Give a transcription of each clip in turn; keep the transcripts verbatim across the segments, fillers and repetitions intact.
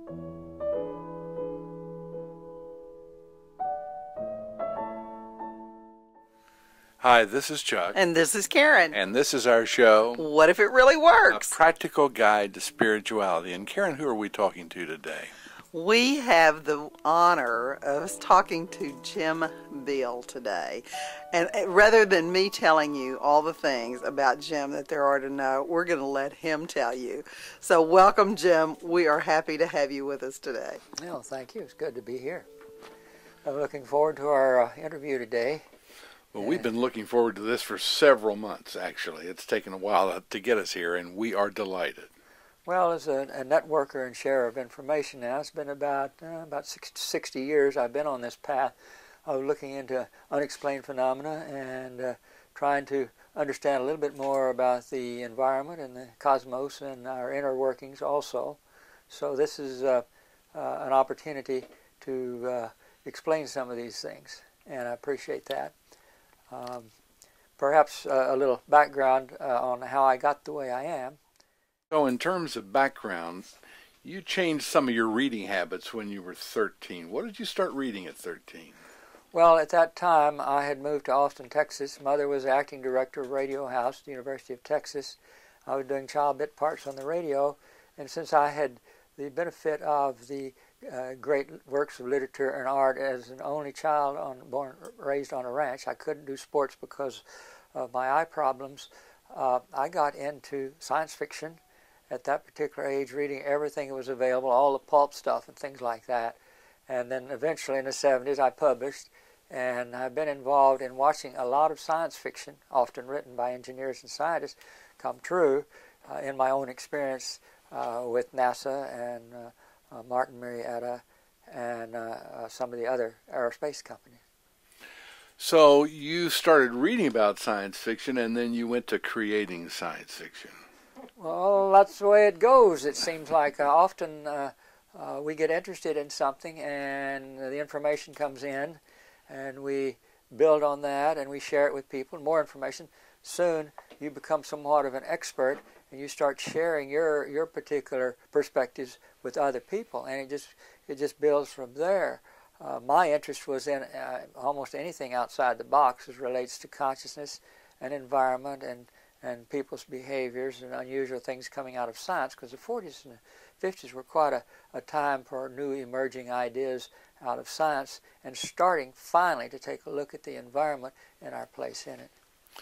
Hi, this is Chuck. And this is Karen. And this is our show, What If It Really Works? A Practical Guide to Spirituality. And Karen, who are we talking to today? We have the honor of talking to Jim Beal today. And rather than me telling you all the things about Jim that there are to know, we're going to let him tell you. So welcome, Jim. We are happy to have you with us today. Well, thank you. It's good to be here. I'm looking forward to our uh, interview today. Well, we've been looking forward to this for several months, actually. It's taken a while to get us here, and we are delighted. Well, as a, a networker and sharer of information now, it's been about uh, about sixty years I've been on this path of looking into unexplained phenomena and uh, trying to understand a little bit more about the environment and the cosmos and our inner workings also. So this is uh, uh, an opportunity to uh, explain some of these things, and I appreciate that. Um, perhaps uh, a little background uh, on how I got the way I am. So in terms of background, you changed some of your reading habits when you were thirteen. What did you start reading at thirteen? Well, at that time, I had moved to Austin, Texas. Mother was acting director of Radio House at the University of Texas. I was doing child bit parts on the radio, and since I had the benefit of the Uh, great works of literature and art as an only child on, born raised on a ranch. I couldn't do sports because of my eye problems. Uh, I got into science fiction at that particular age, reading everything that was available, all the pulp stuff and things like that. And then eventually in the seventies I published, and I've been involved in watching a lot of science fiction, often written by engineers and scientists, come true uh, in my own experience uh, with NASA and uh, Uh, Martin Marietta, and uh, uh, some of the other aerospace companies. So you started reading about science fiction, and then you went to creating science fiction. Well, that's the way it goes. It seems like uh, often uh, uh, we get interested in something, and the information comes in, and we build on that, and we share it with people. More information. Soon you become somewhat of an expert, and you start sharing your your particular perspectives with other people, and it just it just builds from there. Uh, my interest was in uh, almost anything outside the box as relates to consciousness and environment and and people's behaviors and unusual things coming out of science, because the forties and the fifties were quite a, a time for new emerging ideas out of science and starting finally to take a look at the environment and our place in it.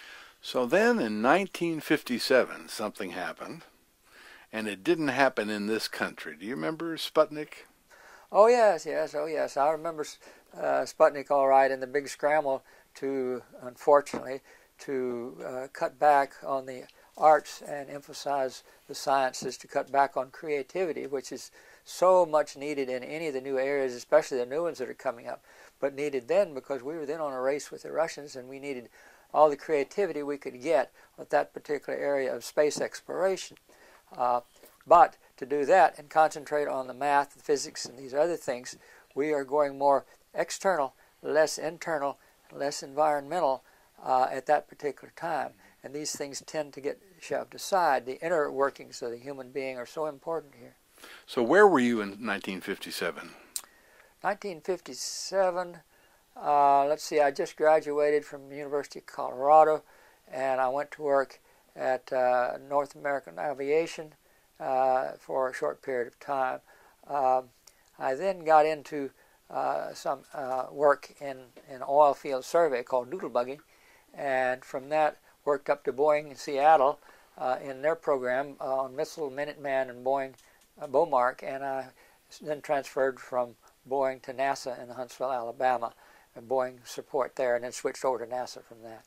So then in nineteen fifty-seven, something happened, and it didn't happen in this country. Do you remember Sputnik? Oh, yes, yes, oh, yes. I remember uh, Sputnik all right, and the big scramble to, unfortunately, to uh, cut back on the arts and emphasize the sciences, to cut back on creativity, which is so much needed in any of the new areas, especially the new ones that are coming up, but needed then because we were then on a race with the Russians, and we needed all the creativity we could get with that particular area of space exploration. Uh, but to do that and concentrate on the math, the physics, and these other things, we are going more external, less internal, less environmental uh, at that particular time. And these things tend to get shoved aside. The inner workings of the human being are so important here. So where were you in nineteen fifty-seven? nineteen fifty-seven... Uh, let's see, I just graduated from the University of Colorado, and I went to work at uh, North American Aviation uh, for a short period of time. Uh, I then got into uh, some uh, work in an oil field survey called doodlebugging, and from that worked up to Boeing in Seattle uh, in their program uh, on Missile, Minuteman, and Boeing uh, Beaumark, and I then transferred from Boeing to NASA in Huntsville, Alabama. Boeing support there, and then switched over to NASA from that.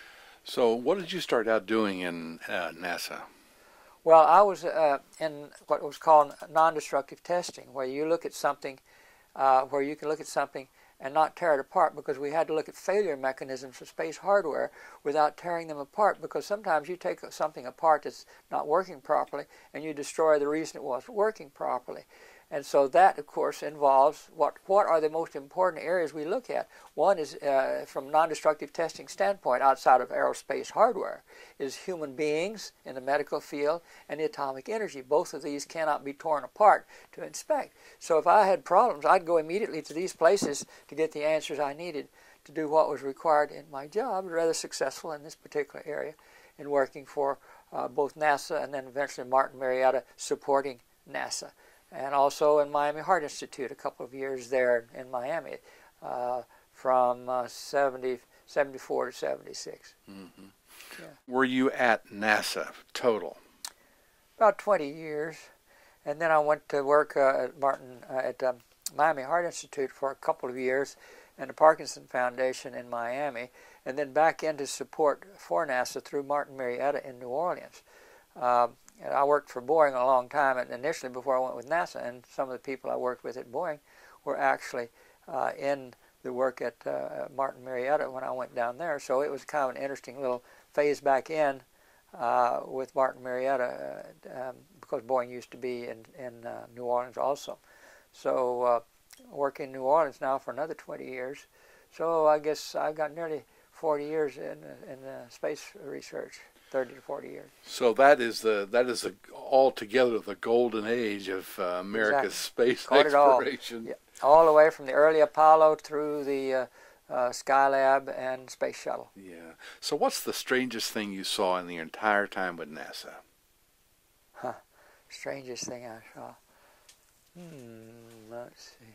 So what did you start out doing in uh, NASA? Well, I was uh, in what was called non-destructive testing, where you look at something, uh, where you can look at something and not tear it apart, because we had to look at failure mechanisms for space hardware without tearing them apart, because sometimes you take something apart that's not working properly and you destroy the reason it wasn't working properly. And so that, of course, involves what, what are the most important areas we look at. One is, uh, from non-destructive testing standpoint, outside of aerospace hardware, is human beings in the medical field and the atomic energy. Both of these cannot be torn apart to inspect. So if I had problems, I'd go immediately to these places to get the answers I needed to do what was required in my job. Rather successful in this particular area in working for uh, both NASA and then eventually Martin Marietta supporting NASA. And also in Miami Heart Institute, a couple of years there in Miami, uh, from uh, seventy, seventy-four to seventy-six. Mm-hmm. Yeah. Were you at NASA total? About twenty years. And then I went to work uh, at Martin, uh, at um, Miami Heart Institute for a couple of years, and the Parkinson Foundation in Miami, and then back into support for NASA through Martin Marietta in New Orleans. Um, and I worked for Boeing a long time, and initially before I went with NASA, and some of the people I worked with at Boeing were actually uh, in the work at uh, Martin Marietta when I went down there. So it was kind of an interesting little phase back in uh, with Martin Marietta, uh, um, because Boeing used to be in, in uh, New Orleans also. So uh, work in New Orleans now for another twenty years. So I guess I've got nearly forty years in, in uh, space research. thirty to forty years. So that is the that is the, altogether the golden age of uh, America's Exactly. space Caught it all. exploration. Yeah. All the way from the early Apollo through the uh, uh, Skylab and Space Shuttle. Yeah. So what's the strangest thing you saw in the entire time with NASA? Huh. Strangest thing I saw. Hmm. Let's see.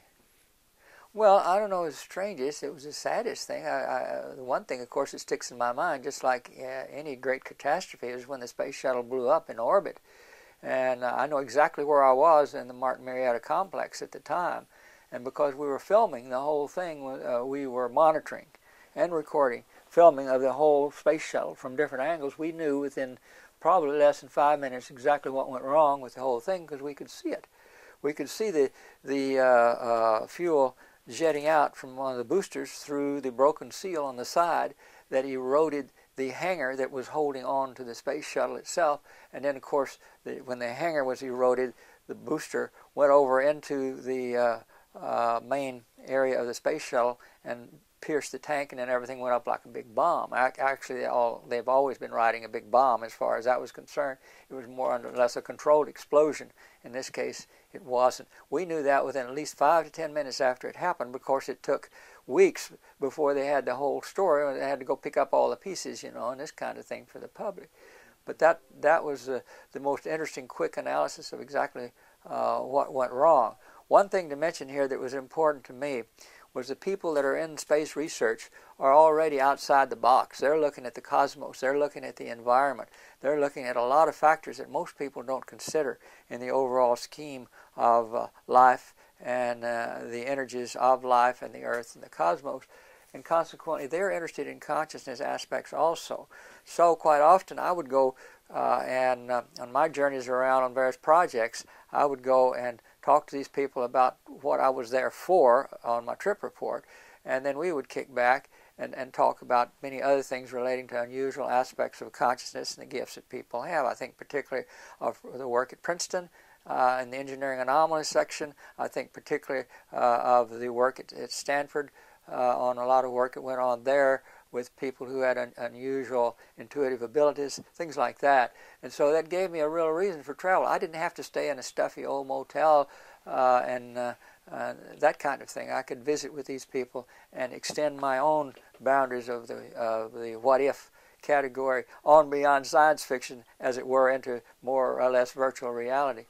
Well, I don't know, it was the strangest. It was the saddest thing. I, I, the one thing, of course, that sticks in my mind, just like uh, any great catastrophe, is when the space shuttle blew up in orbit. And uh, I know exactly where I was in the Martin Marietta complex at the time. And because we were filming the whole thing, uh, we were monitoring and recording, filming of the whole space shuttle from different angles. We knew within probably less than five minutes exactly what went wrong with the whole thing because we could see it. We could see the, the uh, uh, fuel jetting out from one of the boosters through the broken seal on the side that eroded the hangar that was holding on to the space shuttle itself. And then, of course, the, when the hangar was eroded, the booster went over into the uh, uh, main area of the space shuttle and pierced the tank, and then everything went up like a big bomb. Actually, they all, they've always been riding a big bomb as far as that was concerned. It was more or less a controlled explosion. In this case, it wasn't. We knew that within at least five to ten minutes after it happened, because it took weeks before they had the whole story. They had to go pick up all the pieces, you know, and this kind of thing for the public. But that, that was uh, the most interesting quick analysis of exactly uh, what went wrong. One thing to mention here that was important to me was the people that are in space research are already outside the box. They're looking at the cosmos. They're looking at the environment. They're looking at a lot of factors that most people don't consider in the overall scheme of uh, life and uh, the energies of life and the earth and the cosmos. And consequently, they're interested in consciousness aspects also. So quite often I would go uh, and uh, on my journeys around on various projects, I would go and talk to these people about what I was there for on my trip report, and then we would kick back and, and talk about many other things relating to unusual aspects of consciousness and the gifts that people have. I think particularly of the work at Princeton uh, in the engineering anomalies section. I think particularly uh, of the work at, at Stanford uh, on a lot of work that went on there with people who had un unusual intuitive abilities, things like that. And so that gave me a real reason for travel. I didn't have to stay in a stuffy old motel uh, and uh, uh, that kind of thing. I could visit with these people and extend my own boundaries of the, uh, the what-if category on beyond science fiction, as it were, into more or less virtual reality.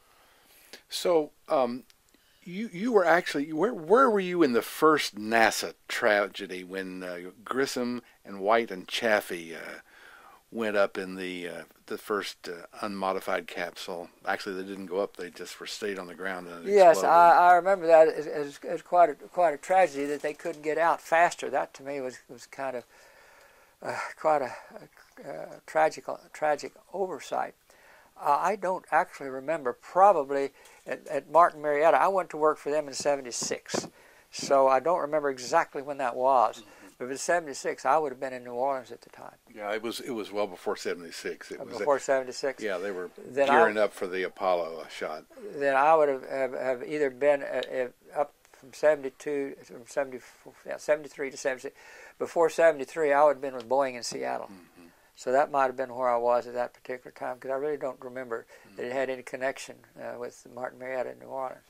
So, um, You you were actually where where were you in the first NASA tragedy when uh, Grissom and White and Chaffee uh, went up in the uh, the first uh, unmodified capsule? Actually, they didn't go up; they just were stayed on the ground and it Yes, exploded. I, I remember that as, as, as quite a quite a tragedy that they couldn't get out faster. That to me was was kind of uh, quite a, a, a tragic tragic oversight. Uh, I don't actually remember. Probably at, at Martin Marietta, I went to work for them in seventy-six, so I don't remember exactly when that was. If it was seventy-six, I would have been in New Orleans at the time. Yeah, it was it was well before seventy-six. It was Before seventy-six? Yeah, they were then gearing I, up for the Apollo shot. Then I would have, have, have either been uh, up from seventy-two, from seventy, yeah, seventy-three to seventy-six. Before seventy-three, I would have been with Boeing in Seattle. Mm-hmm. So that might have been where I was at that particular time, because I really don't remember mm-hmm. that it had any connection uh, with Martin Marietta in New Orleans.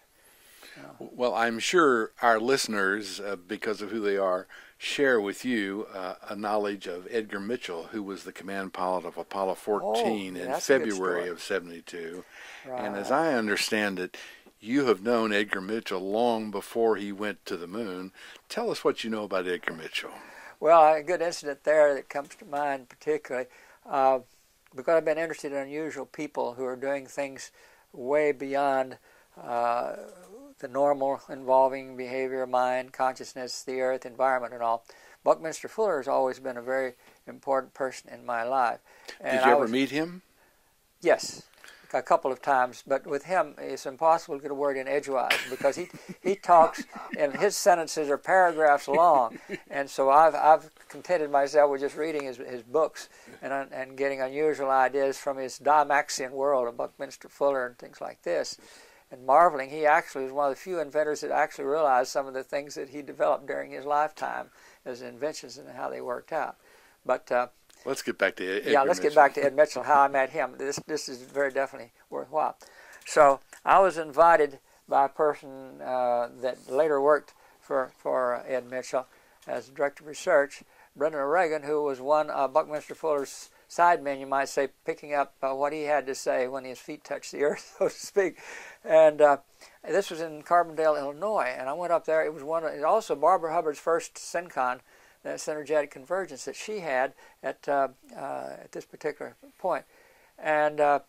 No. Well, I'm sure our listeners, uh, because of who they are, share with you uh, a knowledge of Edgar Mitchel, who was the command pilot of Apollo fourteen oh, in February of seventy-two. Right. And as I understand it, you have known Edgar Mitchel long before he went to the moon. Tell us what you know about Edgar Mitchel. Well, a good incident there that comes to mind particularly, uh, because I've been interested in unusual people who are doing things way beyond uh, the normal, involving behavior, mind, consciousness, the earth, environment, and all. Buckminster Fuller has always been a very important person in my life. And Did you I ever was, meet him? Yes, a couple of times. But with him, it's impossible to get a word in edgewise, because he he talks, and his sentences are paragraphs long. And so I've I've contented myself with just reading his his books and and getting unusual ideas from his Dymaxion world of Buckminster Fuller and things like this. And marveling, he actually was one of the few inventors that actually realized some of the things that he developed during his lifetime as inventions and how they worked out. But uh, let's get back to Ed, Edgar yeah, let's Mitchel. get back to Ed Mitchel. How I met him. This this is very definitely worthwhile. So I was invited by a person uh, that later worked for for Ed Mitchel as director of research, Brendan O'Regan, who was one of Buckminster Fuller's sidemen, you might say, picking up uh, what he had to say when his feet touched the earth, so to speak. And uh, this was in Carbondale, Illinois, and I went up there. It was one. Of, it was also Barbara Hubbard's first SynCon, uh, synergetic convergence that she had at uh, uh, at this particular point. And uh,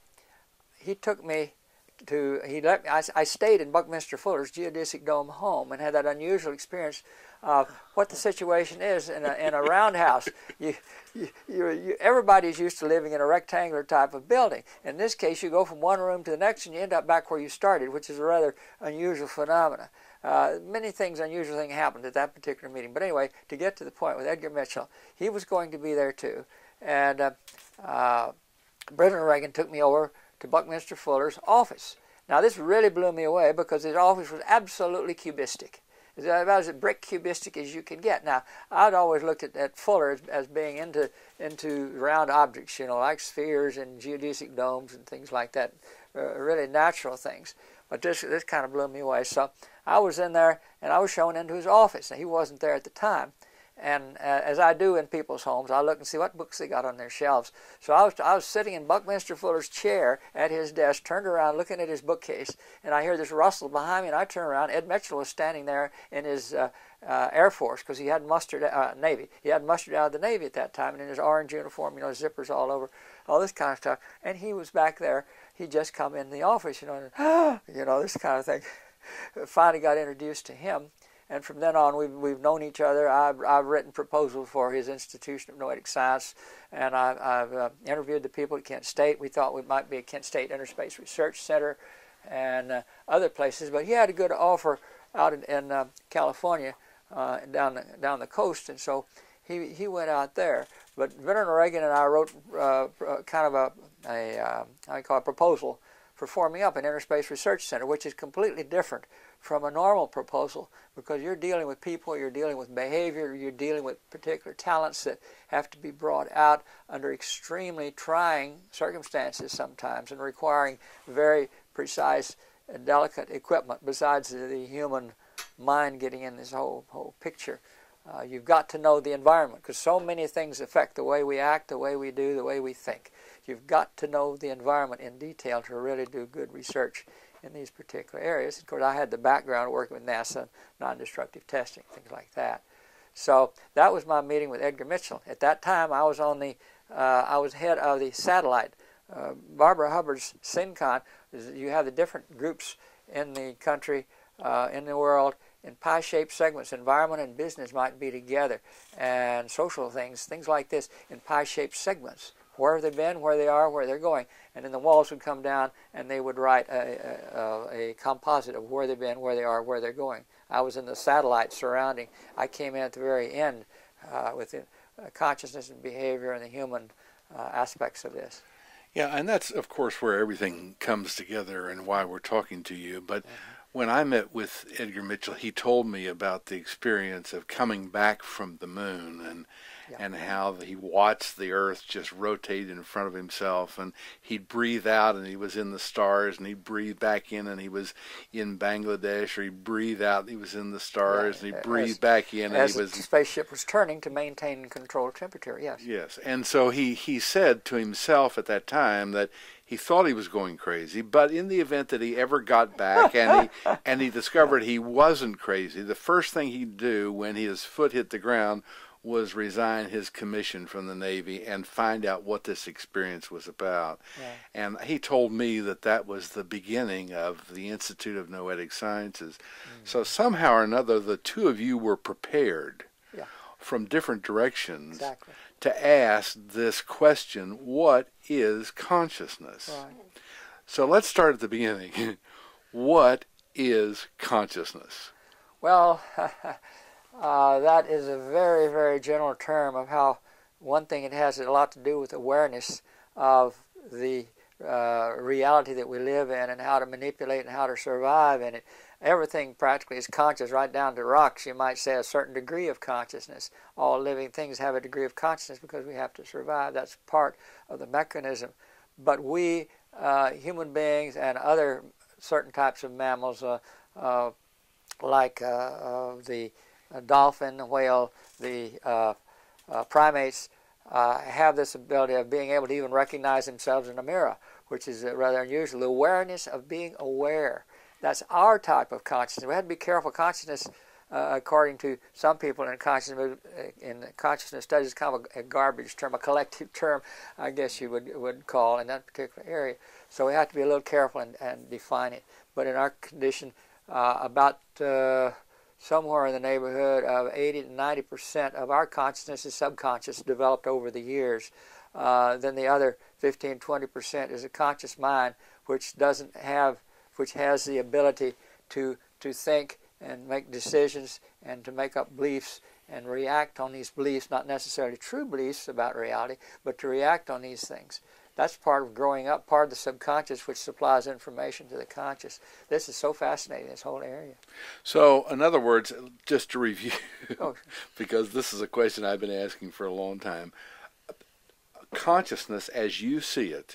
he took me to. He let me. I, I stayed in Buckminster Fuller's geodesic dome home and had that unusual experience of what the situation is in a, in a roundhouse. You, you, you, you, everybody's used to living in a rectangular type of building. In this case, you go from one room to the next and you end up back where you started, which is a rather unusual phenomena. Uh, many things, unusual things happened at that particular meeting. But anyway, to get to the point with Edgar Mitchel, he was going to be there too. And uh, uh, Brendan O'Regan took me over to Buckminster Fuller's office. Now, this really blew me away because his office was absolutely cubistic. It was about as brick cubistic as you can get. Now, I'd always looked at, at Fuller as, as being into into round objects, you know, like spheres and geodesic domes and things like that, uh, really natural things. But this this kind of blew me away. So I was in there, and I was shown into his office. Now, he wasn't there at the time. And uh, as I do in people's homes, I look and see what books they got on their shelves. So I was, I was sitting in Buckminster Fuller's chair at his desk, turned around looking at his bookcase, and I hear this rustle behind me, and I turn around. Ed Mitchel was standing there in his uh, uh, Air Force, because he had mustered, uh, Navy. He had mustered out of the Navy at that time, and in his orange uniform, you know, zippers all over, all this kind of stuff. And he was back there. He'd just come in the office, you know, and, you know, this kind of thing. Finally got introduced to him. And from then on, we've, we've known each other. I've, I've written proposals for his Institute of Noetic Sciences, and I've, I've uh, interviewed the people at Kent State. We thought we might be at Kent State Interspace Research Center and uh, other places. But he had a good offer out in, in uh, California, uh, down, the, down the coast, and so he, he went out there. But Brendan O'Regan and I wrote uh, kind of a, a uh, how do you call it, a proposal for forming up an Interspace Research Center, which is completely different from a normal proposal, because you're dealing with people, you're dealing with behavior, you're dealing with particular talents that have to be brought out under extremely trying circumstances sometimes, and requiring very precise and delicate equipment besides the human mind getting in this whole whole picture. Uh, you've got to know the environment, because so many things affect the way we act, the way we do, the way we think. You've got to know the environment in detail to really do good research in these particular areas. Of course, I had the background working with NASA, non-destructive testing, things like that. So that was my meeting with Edgar Mitchel. At that time, I was on the, uh, I was head of the satellite. Uh, Barbara Hubbard's SynCon, you have the different groups in the country, uh, in the world, in pie-shaped segments. Environment and business might be together, and social things, things like this, in pie-shaped segments. Where have they been, where they are, where they're going. And then the walls would come down, and they would write a, a, a composite of where they've been, where they are, where they're going. I was in the satellite surrounding. I came in at the very end uh, within uh, consciousness and behavior and the human uh, aspects of this. Yeah, and that's, of course, where everything comes together and why we're talking to you. But Mm-hmm. when I met with Edgar Mitchel, he told me about the experience of coming back from the moon and Yeah. and how he watched the Earth just rotate in front of himself, and he'd breathe out and he was in the stars, and he'd breathe back in and he was in Bangladesh, or he'd breathe out and he was in the stars, Yeah, and he'd as- breathe back in and As he the was... spaceship was turning to maintain and control temperature, yes. Yes, and so he, he said to himself at that time that he thought he was going crazy, but in the event that he ever got back and he and he discovered he wasn't crazy, the first thing he'd do when his foot hit the ground was resign his commission from the Navy and find out what this experience was about. Yeah. And he told me that that was the beginning of the Institute of Noetic Sciences. Mm-hmm. So somehow or another, the two of you were prepared Yeah. from different directions Exactly. to ask this question, what is consciousness? Right. So let's start at the beginning. What is consciousness? Well, uh, that is a very, very general term of how one thing it has a lot to do with awareness of the uh, reality that we live in and how to manipulate and how to survive in it. Everything practically is conscious, right down to rocks. You might say a certain degree of consciousness. All living things have a degree of consciousness because we have to survive. That's part of the mechanism. But we, uh, human beings and other certain types of mammals, uh, uh, like uh, uh, the dolphin, the whale, the uh, uh, primates, uh, have this ability of being able to even recognize themselves in a mirror, which is uh, rather unusual. The awareness of being aware. That's our type of consciousness. We have to be careful. Consciousness, uh, according to some people in consciousness in consciousness studies, is kind of a, a garbage term, a collective term, I guess you would would call in that particular area. So we have to be a little careful and, and define it. But in our condition, uh, about uh, somewhere in the neighborhood of eighty to ninety percent of our consciousness is subconscious, developed over the years. Uh, then the other fifteen, twenty percent is a conscious mind, which doesn't have which has the ability to to think and make decisions and to make up beliefs and react on these beliefs, not necessarily true beliefs about reality, but to react on these things. That's part of growing up, part of the subconscious, which supplies information to the conscious. This is so fascinating, this whole area. So, in other words, just to review, Oh. because this is a question I've been asking for a long time, consciousness, as you see it,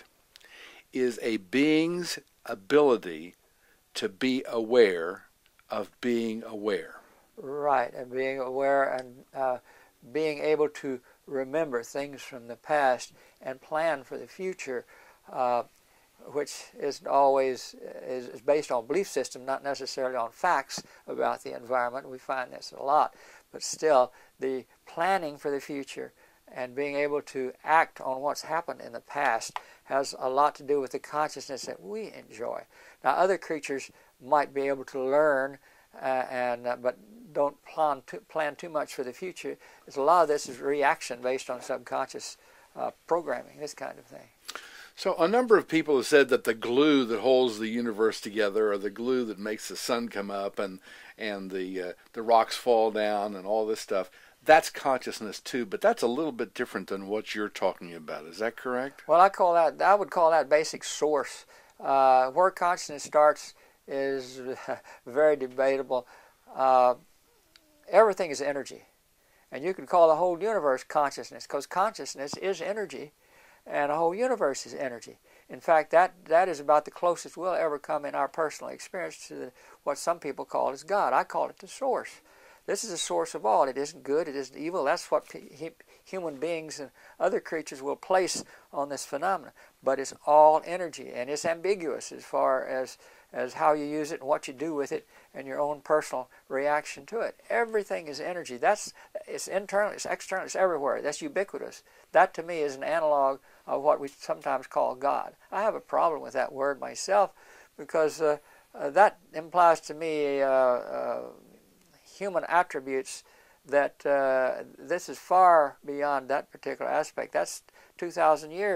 is a being's ability to be aware of being aware. Right, and being aware and uh, being able to remember things from the past and plan for the future, uh, which isn't always is, is based on belief system, not necessarily on facts about the environment. We find this a lot, but still, the planning for the future and being able to act on what's happened in the past has a lot to do with the consciousness that we enjoy. Now, other creatures might be able to learn, uh, and uh, but don't plan too, plan too much for the future. There's a lot of this is reaction based on subconscious uh, programming, this kind of thing. So a number of people have said that the glue that holds the universe together, or the glue that makes the sun come up and and the uh, the rocks fall down and all this stuff, that's consciousness too, but that's a little bit different than what you're talking about. Is that correct? Well, I call that, I would call that basic source. Uh, where consciousness starts is very debatable. Uh, everything is energy. And you can call the whole universe consciousness, because consciousness is energy, and the whole universe is energy. In fact, that, that is about the closest we'll ever come in our personal experience to the, what some people call as God. I call it the source. This is the source of all. It isn't good, it isn't evil. That's what he, human beings and other creatures will place on this phenomenon. But it's all energy, and it's ambiguous as far as, as how you use it and what you do with it and your own personal reaction to it. Everything is energy. That's, it's internal, it's external, it's everywhere. That's ubiquitous. That to me is an analog of what we sometimes call God. I have a problem with that word myself, because uh, uh, that implies to me uh, uh, human attributes that uh, this is far beyond that particular aspect. That's two thousand years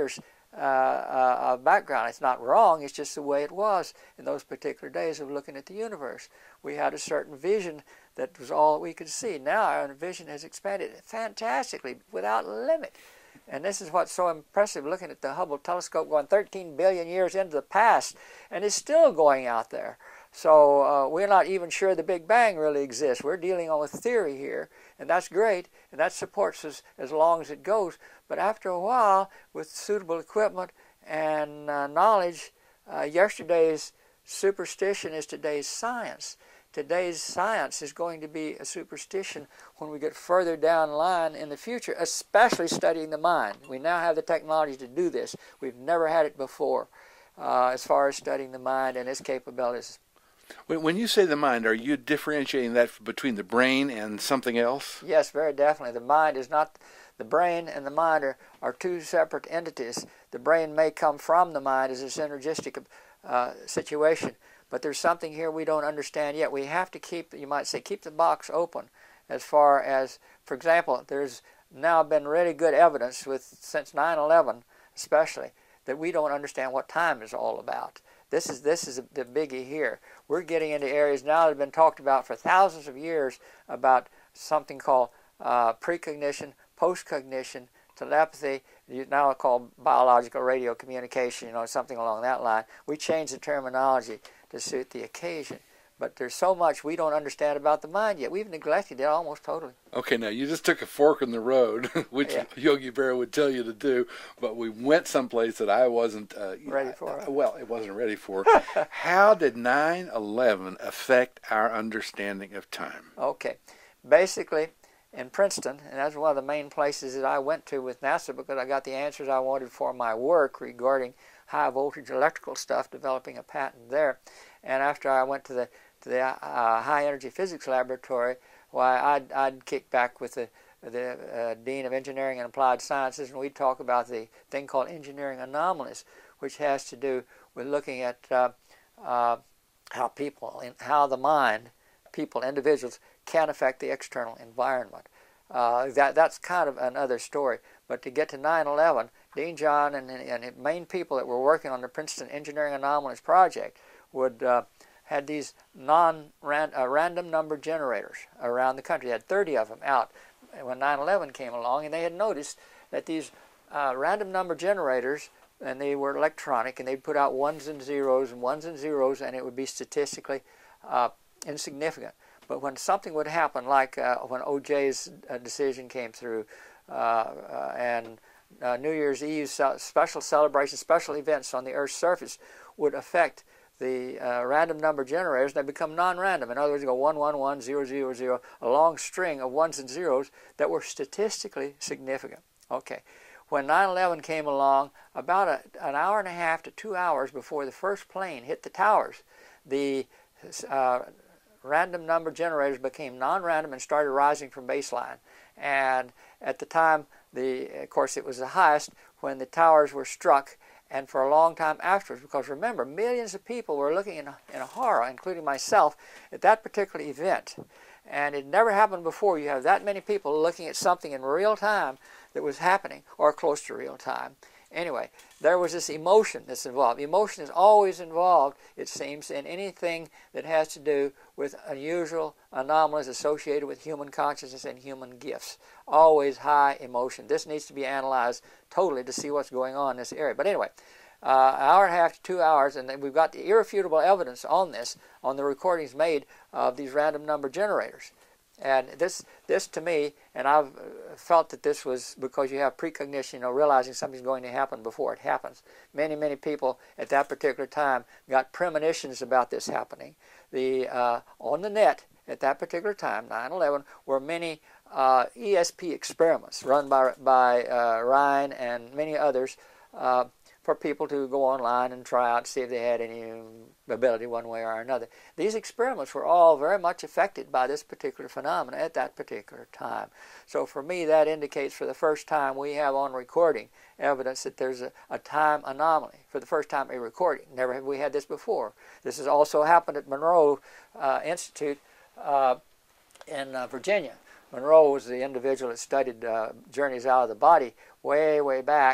uh, uh, background. It's not wrong, it's just the way it was in those particular days of looking at the universe. We had a certain vision that was all we could see. Now our vision has expanded fantastically, without limit. And this is what's so impressive, looking at the Hubble telescope going thirteen billion years into the past, and it's still going out there. So uh, we're not even sure the Big Bang really exists. We're dealing with theory here, and that's great, and that supports us as long as it goes. But after a while, with suitable equipment and uh, knowledge, uh, yesterday's superstition is today's science. Today's science is going to be a superstition when we get further down the line in the future, especially studying the mind. We now have the technology to do this. We've never had it before uh, as far as studying the mind and its capabilities. When you say the mind, are you differentiating that between the brain and something else? Yes, very definitely. The mind is not, the brain and the mind are, are two separate entities. The brain may come from the mind as a synergistic uh, situation, but there's something here we don't understand yet. We have to keep, you might say, keep the box open as far as, for example, there's now been really good evidence with, since nine eleven especially, that we don't understand what time is all about. This is, this is the biggie here. We're getting into areas now that have been talked about for thousands of years about something called uh, precognition, postcognition, telepathy, now called biological radio communication, you know, something along that line. We changed the terminology to suit the occasion. But there's so much we don't understand about the mind yet. We've neglected it almost totally. Okay, now you just took a fork in the road, which yeah. Yogi Berra would tell you to do, but we went someplace that I wasn't uh, ready for. Uh, well, it wasn't ready for. How did nine eleven affect our understanding of time? Okay, basically, in Princeton, and that's one of the main places that I went to with NASA because I got the answers I wanted for my work regarding high voltage electrical stuff, developing a patent there. And after I went to the to the uh, high energy physics laboratory, why I'd, I'd kick back with the the uh, Dean of Engineering and Applied Sciences, and we'd talk about the thing called engineering anomalies, which has to do with looking at uh, uh, how people, how the mind, people, individuals, can affect the external environment. Uh, that that's kind of another story. But to get to nine eleven, Dean John and, and the main people that were working on the Princeton Engineering Anomalies project would uh, had these non-random uh, number generators around the country. They had thirty of them out when nine eleven came along, and they had noticed that these uh, random number generators, and they were electronic, and they'd put out ones and zeros and ones and zeros, and it would be statistically uh, insignificant. But when something would happen, like uh, when O J's uh, decision came through, uh, uh, and uh, New Year's Eve special celebrations, special events on the Earth's surface would affect the uh, random number generators, and they become non-random. In other words, you go one, one, one, zero, zero, zero, a long string of ones and zeros that were statistically significant. Okay. When nine eleven came along, about a, an hour and a half to two hours before the first plane hit the towers, the uh, random number generators became non-random and started rising from baseline. And at the time, the, of course, it was the highest when the towers were struck, and for a long time afterwards, because remember, millions of people were looking in, in horror, including myself, at that particular event. And it never happened before. You have that many people looking at something in real time that was happening, or close to real time. Anyway, there was this emotion that's involved. Emotion is always involved, it seems, in anything that has to do with unusual anomalies associated with human consciousness and human gifts. Always high emotion. This needs to be analyzed totally to see what's going on in this area. But anyway, uh, an hour and a half to two hours, and then we've got the irrefutable evidence on this, on the recordings made of these random number generators. And this, this to me, and I've felt that this was because you have precognition, you know, realizing something's going to happen before it happens. Many, many people at that particular time got premonitions about this happening. The uh, on the net at that particular time, nine eleven, were many uh, E S P experiments run by by uh, Ryan and many others uh, for people to go online and try out, see if they had any ability one way or another. These experiments were all very much affected by this particular phenomenon at that particular time. So for me, that indicates for the first time we have on recording evidence that there's a, a time anomaly. For the first time a recording. Never have we had this before. This has also happened at Monroe uh, Institute uh, in uh, Virginia. Monroe was the individual that studied uh, journeys out of the body way, way back.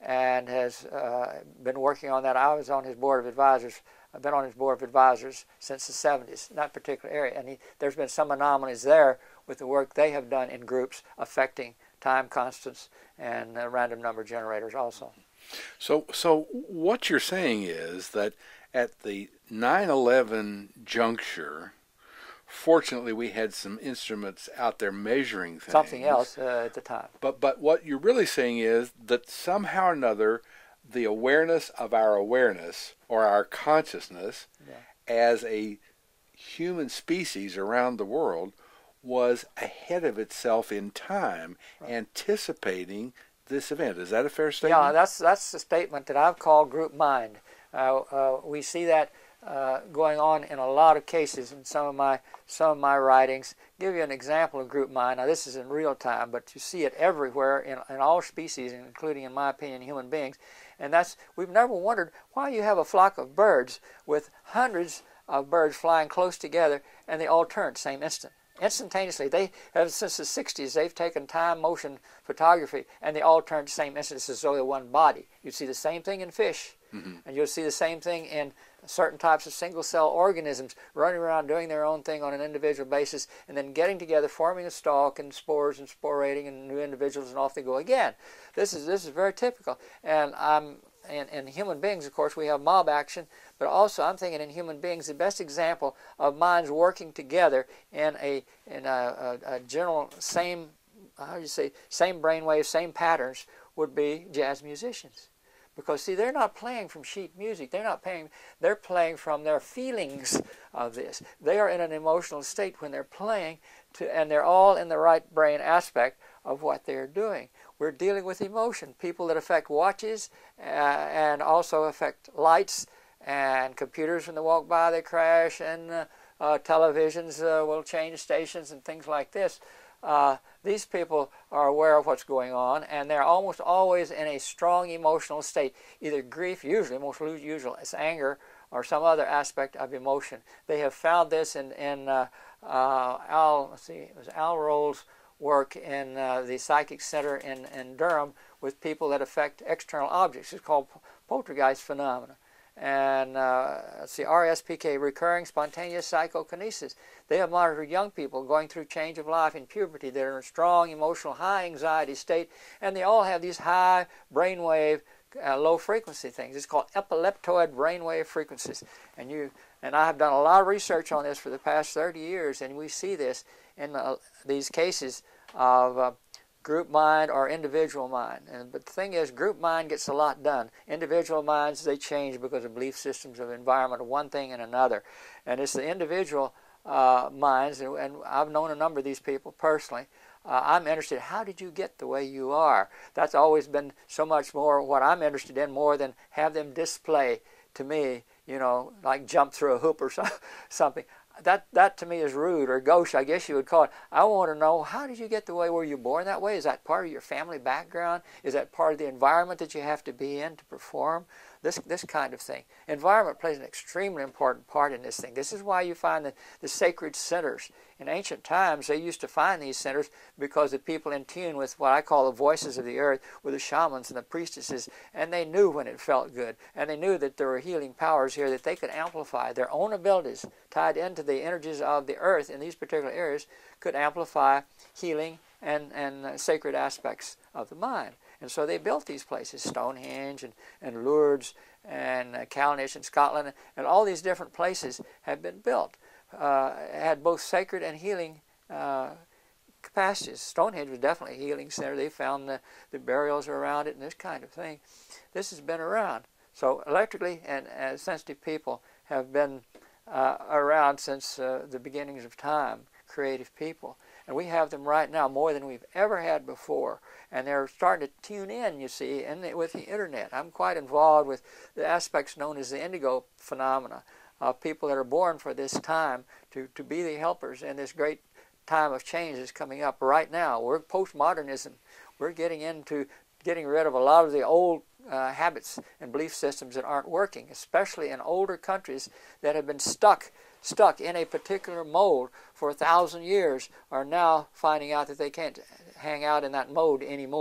and has uh, been working on that. I was on his board of advisors. I've been on his board of advisors since the seventies in that particular area, and he, there's been some anomalies there with the work they have done in groups affecting time constants and uh, random number generators also. So, so what you're saying is that at the nine eleven juncture, fortunately we had some instruments out there measuring things. Something else uh, at the time. But, but what you're really saying is that somehow or another, the awareness of our awareness or our consciousness Yeah. as a human species around the world was ahead of itself in time, right, anticipating this event. Is that a fair statement? Yeah, that's that's the statement that I've called group mind. Uh, uh, we see that uh, going on in a lot of cases in some of my some of my writings. Give you an example of group mind. Now this is in real time, but you see it everywhere in, in all species, including, in my opinion, human beings. And that's, we've never wondered why you have a flock of birds with hundreds of birds flying close together and they all turn at the same instant. Instantaneously. They have, since the sixties, they've taken time motion photography and they all turn at the same instant as though they're one body. You see the same thing in fish, mm-hmm, and you'll see the same thing in certain types of single cell organisms running around doing their own thing on an individual basis and then getting together, forming a stalk and spores and sporating and new individuals, and off they go again. This is this is very typical. And I'm in, in human beings, of course, we have mob action, but also I'm thinking in human beings the best example of minds working together in a in a, a, a general same how do you say same brainwave, same patterns would be jazz musicians. Because, see, they're not playing from sheet music. They're not playing, they're playing from their feelings of this. They are in an emotional state when they're playing, to, and they're all in the right brain aspect of what they're doing. We're dealing with emotion. People that affect watches uh, and also affect lights and computers. When they walk by, they crash, and uh, uh, televisions uh, will change stations and things like this. Uh, these people are aware of what's going on, and they're almost always in a strong emotional state, either grief, usually, most usual, it's anger, or some other aspect of emotion. They have found this in, in uh, uh, Al, let's see, it was Al Roll's work in uh, the Psychic Center in, in Durham with people that affect external objects. It's called poltergeist phenomena. And uh, let's see, R S P K, recurring spontaneous psychokinesis. They have monitored young people going through change of life in puberty that are in a strong emotional, high anxiety state, and they all have these high brainwave, uh, low frequency things. It's called epileptoid brainwave frequencies. And you and I have done a lot of research on this for the past thirty years, and we see this in uh, these cases of uh, group mind or individual mind. And, but the thing is, group mind gets a lot done. Individual minds, they change because of belief systems of environment of one thing and another. And it's the individual uh, minds, and, and I've known a number of these people personally. Uh, I'm interested, how did you get the way you are? That's always been so much more what I'm interested in, more than have them display to me, you know, like jump through a hoop or so, something. That, that to me is rude, or gauche, I guess you would call it. I want to know, how did you get the way? Were you born that way? Is that part of your family background? Is that part of the environment that you have to be in to perform? This, this kind of thing. Environment plays an extremely important part in this thing. This is why you find the, the sacred centers. In ancient times, they used to find these centers because the people in tune with what I call the voices of the earth were the shamans and the priestesses, and they knew when it felt good, and they knew that there were healing powers here that they could amplify. Their own abilities tied into the energies of the earth in these particular areas could amplify healing and, and uh, sacred aspects of the mind. And so they built these places, Stonehenge and, and Lourdes and uh, Callanish in Scotland, and all these different places have been built. Uh, had both sacred and healing uh, capacities. Stonehenge was definitely a healing center. They found the, the burials around it and this kind of thing. This has been around. So electrically and uh, sensitive people have been uh, around since uh, the beginnings of time, creative people. And we have them right now more than we've ever had before. And they're starting to tune in, you see, in the, with the internet. I'm quite involved with the aspects known as the indigo phenomena, of people that are born for this time to, to be the helpers in this great time of change that's coming up right now. We're postmodernism. We're getting into getting rid of a lot of the old uh, habits and belief systems that aren't working, especially in older countries that have been stuck stuck in a particular mold for a thousand years, are now finding out that they can't hang out in that mode anymore.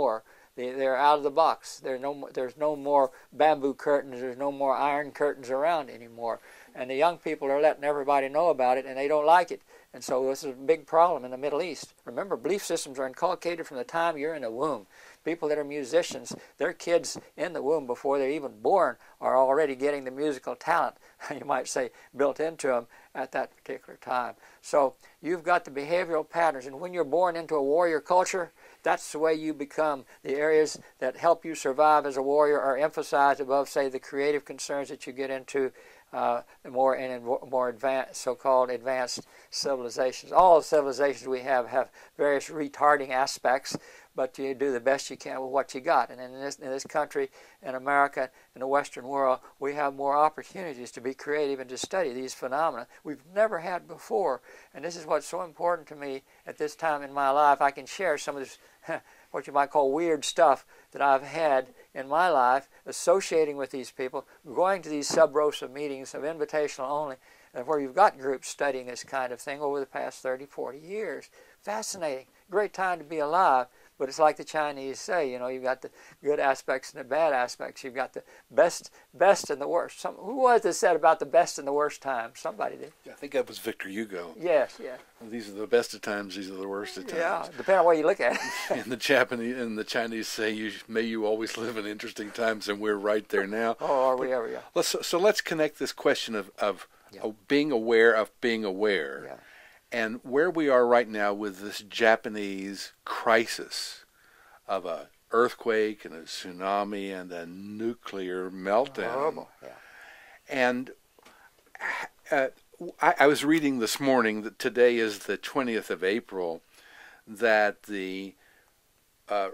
They, they're out of the box. There's no, more, there's no more bamboo curtains. There's no more iron curtains around anymore. And the young people are letting everybody know about it, and they don't like it. And so this is a big problem in the Middle East. Remember, belief systems are inculcated from the time you're in the womb. People that are musicians, their kids in the womb before they're even born are already getting the musical talent, you might say, built into them at that particular time. So you've got the behavioral patterns, and when you're born into a warrior culture, that's the way you become. The areas that help you survive as a warrior are emphasized above, say, the creative concerns that you get into uh, more in more advanced, so-called advanced civilizations. All the civilizations we have have various retarding aspects, but you do the best you can with what you got. And in this, in this country, in America, in the Western world, we have more opportunities to be creative and to study these phenomena we've never had before. And this is what's so important to me at this time in my life. I can share some of this, what you might call weird stuff that I've had in my life associating with these people, going to these sub rosa meetings of invitational only, where you've got groups studying this kind of thing over the past thirty, forty years. Fascinating. Great time to be alive. But it's like the Chinese say, you know, you've got the good aspects and the bad aspects. You've got the best best and the worst. Some, who was it said about the best and the worst times? Somebody did. I think that was Victor Hugo. Yes, yes. These are the best of times, these are the worst of times. Yeah, depending on what you look at. And the Japanese and the Chinese say, you, may you always live in interesting times, and we're right there now. Oh, are we ever, yeah. Let's, so, so let's connect this question of, of, yeah. of being aware of being aware. Yeah. And where we are right now with this Japanese crisis of a earthquake and a tsunami and a nuclear meltdown. Horrible, yeah. And uh, I, I was reading this morning that today is the twentieth of April, that the uh,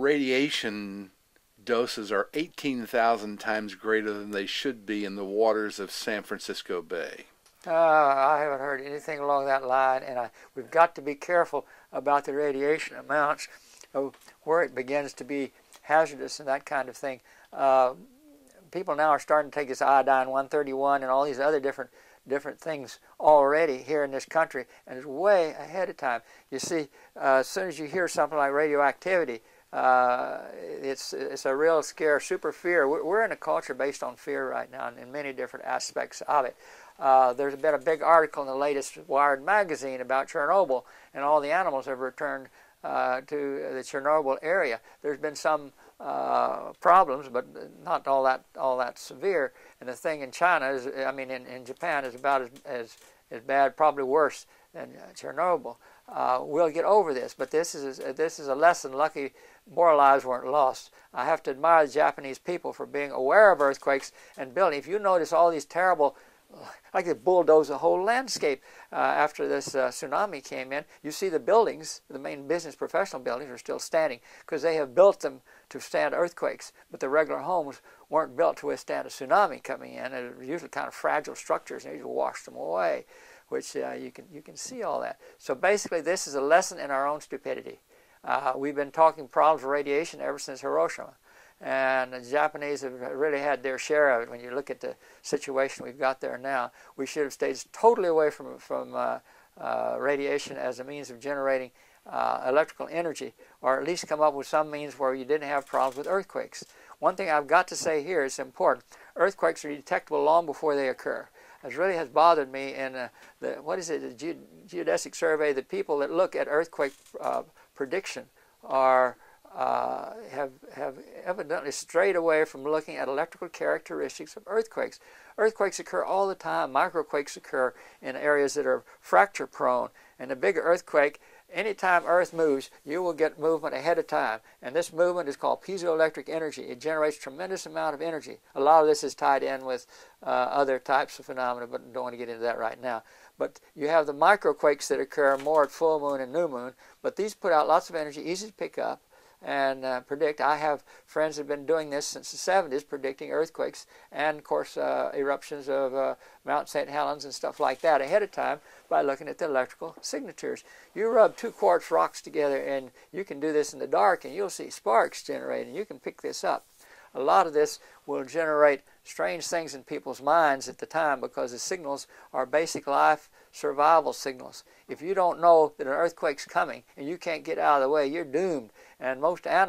radiation doses are eighteen thousand times greater than they should be in the waters of San Francisco Bay. Uh, I haven't heard anything along that line, and I, we've got to be careful about the radiation amounts of where it begins to be hazardous and that kind of thing. Uh, people now are starting to take this iodine one thirty-one and all these other different different things already here in this country, and it's way ahead of time. You see, uh, as soon as you hear something like radioactivity, uh, it's it's a real scare, super fear. We're, we're in a culture based on fear right now, and in many different aspects of it. Uh, there's been a big article in the latest Wired magazine about Chernobyl, and all the animals have returned uh, to the Chernobyl area. There's been some uh, problems, but not all that all that severe. And the thing in China is, I mean, in, in Japan is about as, as as bad, probably worse than uh, Chernobyl. Uh, we'll get over this, but this is this is a lesson. Lucky more lives weren't lost. I have to admire the Japanese people for being aware of earthquakes and building. If you notice all these terrible, like they bulldozed the whole landscape uh, after this uh, tsunami came in. You see the buildings, the main business professional buildings, are still standing because they have built them to stand earthquakes, but the regular homes weren't built to withstand a tsunami coming in. They're usually kind of fragile structures, and you just wash them away, which uh, you can you can see all that. So basically, this is a lesson in our own stupidity. Uh, we've been talking problems of radiation ever since Hiroshima. And the Japanese have really had their share of it. When you look at the situation we've got there now, we should have stayed totally away from, from uh, uh, radiation as a means of generating uh, electrical energy, or at least come up with some means where you didn't have problems with earthquakes. One thing I've got to say here is important. Earthquakes are detectable long before they occur. It really has bothered me in uh, the, what is it, the geodesic survey, the people that look at earthquake uh, prediction are Uh, have, have evidently strayed away from looking at electrical characteristics of earthquakes. Earthquakes occur all the time. Microquakes occur in areas that are fracture prone. And a big earthquake, anytime Earth moves, you will get movement ahead of time. And this movement is called piezoelectric energy. It generates a tremendous amount of energy. A lot of this is tied in with uh, other types of phenomena, but I don't want to get into that right now. But you have the microquakes that occur more at full moon and new moon. But these put out lots of energy, easy to pick up and uh, predict. I have friends that have been doing this since the seventies, predicting earthquakes and, of course, uh, eruptions of uh, Mount Saint Helens and stuff like that ahead of time by looking at the electrical signatures. You rub two quartz rocks together, and you can do this in the dark, and you'll see sparks generating. You can pick this up. A lot of this will generate strange things in people's minds at the time because the signals are basic life survival signals. If you don't know that an earthquake's coming and you can't get out of the way, you're doomed. And most animals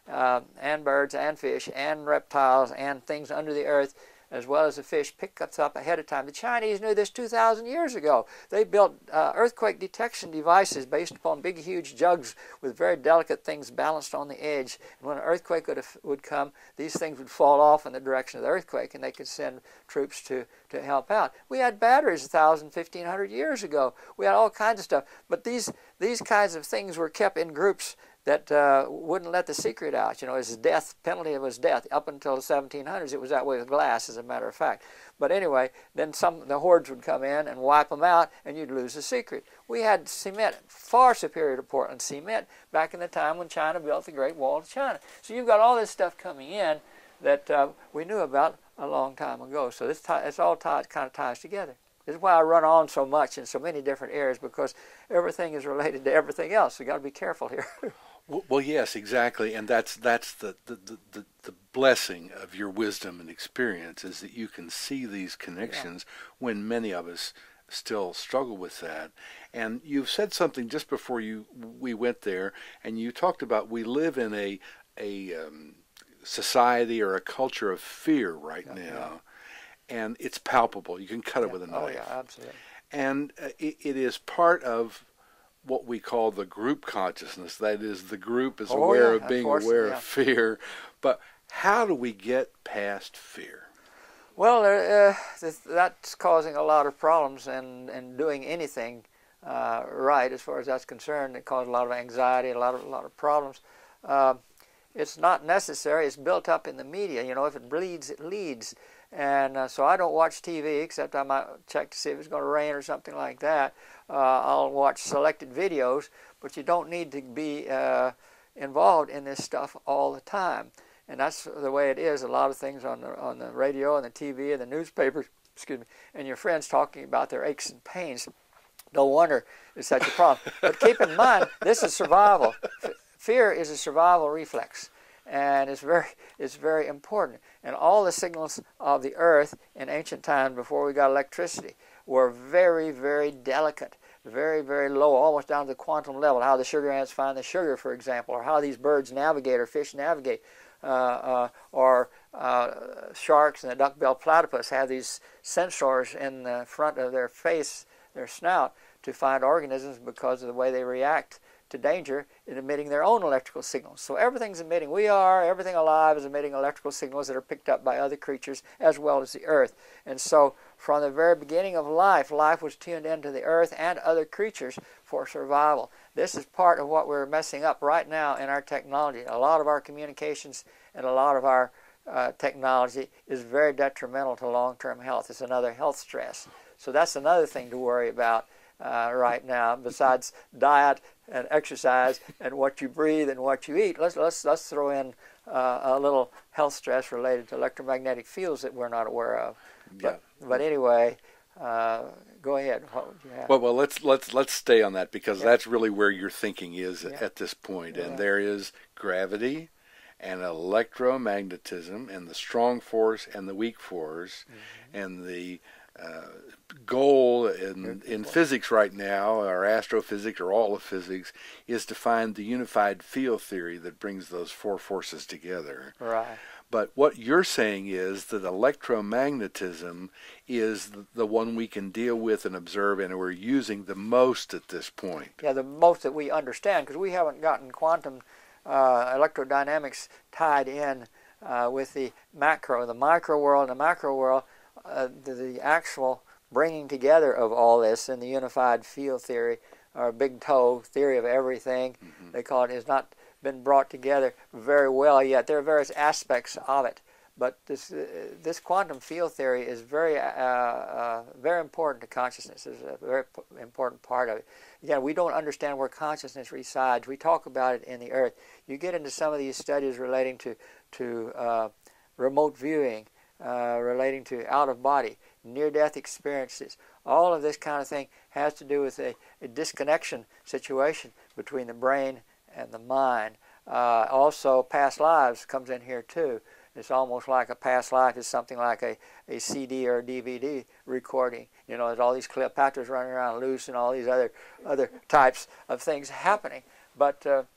uh, and birds and fish and reptiles and things under the earth, as well as the fish, pick us up ahead of time. The Chinese knew this two thousand years ago. They built uh, earthquake detection devices based upon big, huge jugs with very delicate things balanced on the edge. And when an earthquake would, would come, these things would fall off in the direction of the earthquake, and they could send troops to, to help out. We had batteries one thousand, fifteen hundred years ago. We had all kinds of stuff. But these, these kinds of things were kept in groups that uh, wouldn't let the secret out. You know, his death penalty was death. Up until the seventeen hundreds, it was that way with glass, as a matter of fact. But anyway, then some the hordes would come in and wipe them out, and you'd lose the secret. We had cement far superior to Portland cement back in the time when China built the Great Wall of China. So you've got all this stuff coming in that uh, we knew about a long time ago. So this it's all tied, kind of ties together. This is why I run on so much in so many different areas, because everything is related to everything else. We've got to be careful here. Well, yes, exactly, and that's that's the, the, the, the blessing of your wisdom and experience, is that you can see these connections yeah. when many of us still struggle with that. And you've said something just before you we went there, and you talked about we live in a a um, society or a culture of fear right yeah, now, yeah. and it's palpable. You can cut yeah. it with a knife. Oh yeah, absolutely. And uh, it, it is part of what we call the group consciousness. That is, the group is oh, aware yeah, of being of course, aware yeah. of fear. But how do we get past fear? Well, uh, that's causing a lot of problems, and, and doing anything uh, right, as far as that's concerned, it causes a lot of anxiety, a lot of, a lot of problems. Uh, it's not necessary. It's built up in the media. You know, if it bleeds, it leads. And uh, so I don't watch T V, except I might check to see if it's going to rain or something like that. Uh, I'll watch selected videos, but you don't need to be uh, involved in this stuff all the time. And that's the way it is. A lot of things on the, on the radio and the T V and the newspapers, excuse me, and your friends talking about their aches and pains. No wonder it's such a problem. But keep in mind, this is survival. F fear is a survival reflex. And it's very, it's very important. And all the signals of the earth in ancient times, before we got electricity, were very, very delicate, very, very low, almost down to the quantum level. How the sugar ants find the sugar, for example, or how these birds navigate, or fish navigate, uh, uh, or uh, sharks and the duck-billed platypus have these sensors in the front of their face, their snout, to find organisms because of the way they react to danger in emitting their own electrical signals. So everything's emitting. We are, everything alive is emitting electrical signals that are picked up by other creatures as well as the earth. And so from the very beginning of life, life was tuned into the earth and other creatures for survival. This is part of what we're messing up right now in our technology. A lot of our communications and a lot of our uh, technology is very detrimental to long-term health. It's another health stress. So that's another thing to worry about Uh, right now, besides diet and exercise and what you breathe and what you eat. Let's let's let's throw in uh, a little health stress related to electromagnetic fields that we're not aware of. But yeah. but anyway, uh, go ahead. What would you have? Well, well, let's let's let's stay on that, because yeah. that's really where your thinking is yeah. at this point. Yeah. And there is gravity and electromagnetism and the strong force and the weak force mm-hmm. and the uh, goal in in physics right now, or astrophysics, or all of physics, is to find the unified field theory that brings those four forces together. Right. But what you're saying is that electromagnetism is the one we can deal with and observe, and we're using the most at this point. Yeah, the most that we understand, because we haven't gotten quantum uh, electrodynamics tied in uh, with the macro, the micro world, and the macro world, uh, the, the actual bringing together of all this in the unified field theory, or big toe theory of everything, mm-hmm. they call it, has not been brought together very well yet. There are various aspects of it, but this uh, this quantum field theory is very uh, uh, very important to consciousness. It's a very important part of it. Again, we don't understand where consciousness resides. We talk about it in the earth. You get into some of these studies relating to to uh, remote viewing, uh, relating to out of body, near-death experiences. All of this kind of thing has to do with a, a disconnection situation between the brain and the mind. Uh, also, past lives comes in here too. It's almost like a past life is something like a, a C D or a D V D recording. You know, there's all these Cleopatras running around loose and all these other other types of things happening. But uh,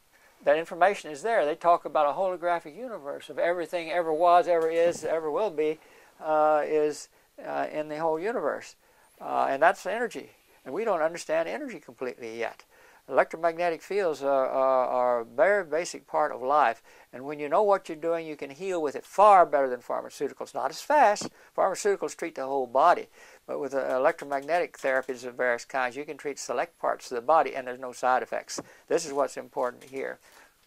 that information is there. They talk about a holographic universe of everything ever was, ever is, ever will be, uh, is uh, in the whole universe. Uh, and that's energy. And we don't understand energy completely yet. Electromagnetic fields are, are, are a very basic part of life. And when you know what you're doing, you can heal with it far better than pharmaceuticals. Not as fast. Pharmaceuticals treat the whole body. But with uh, electromagnetic therapies of various kinds, you can treat select parts of the body and there's no side effects. This is what's important here.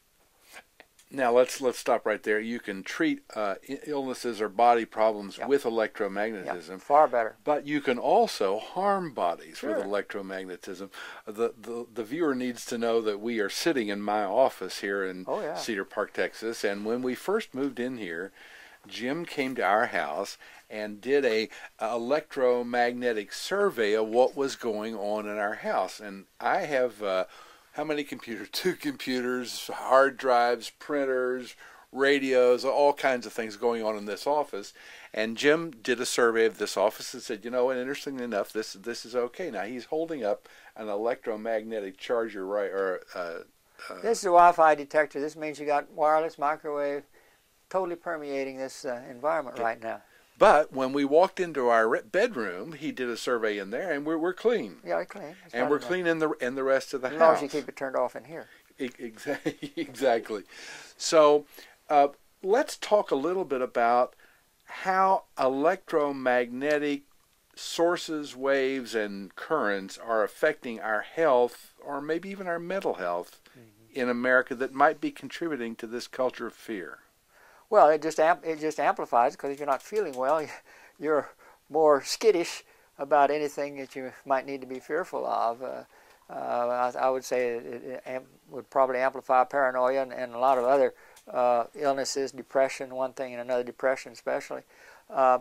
Now let's let's stop right there. You can treat uh, illnesses or body problems Yep. with electromagnetism. Yep. Far better. But you can also harm bodies Sure. with electromagnetism. The, the the viewer needs to know that we are sitting in my office here in Oh, yeah. Cedar Park, Texas. And when we first moved in here, Jim came to our house and did a, a electromagnetic survey of what was going on in our house. And I have uh, how many computers? Two computers, hard drives, printers, radios, all kinds of things going on in this office. And Jim did a survey of this office and said, you know, and interestingly enough, this this is okay. Now he's holding up an electromagnetic charger, right? Or uh, uh, This is a Wi-Fi detector. This means you got wireless, microwave, totally permeating this uh, environment right now. but when we walked into our re- bedroom, he did a survey in there, and we're we're clean, Yeah, it's clean. It's and not we're enough. clean in the in the rest of the As long house. as you keep it turned off in here. E- Exactly. Exactly. So uh, let's talk a little bit about how electromagnetic sources, waves, and currents are affecting our health, or maybe even our mental health, mm-hmm. in America that might be contributing to this culture of fear. Well, it just amp it just amplifies, because if you're not feeling well, you're more skittish about anything that you might need to be fearful of. Uh, uh, I, I would say it, it amp would probably amplify paranoia and, and a lot of other uh, illnesses, depression, one thing and another, depression especially. Uh,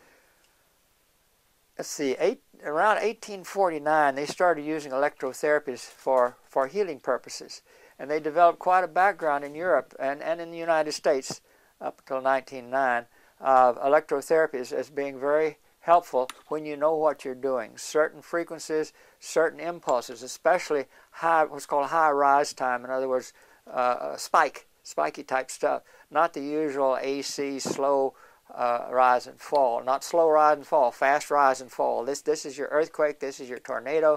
let's see, eight, around eighteen forty-nine, they started using electrotherapies for, for healing purposes. And they developed quite a background in Europe and, and in the United States up until nineteen oh nine, of uh, electrotherapy as, as being very helpful when you know what you're doing. Certain frequencies, certain impulses, especially high, what's called high rise time. In other words, uh, spike, spiky type stuff. Not the usual A C slow uh, rise and fall. Not slow rise and fall, fast rise and fall. This this is your earthquake. This is your tornado.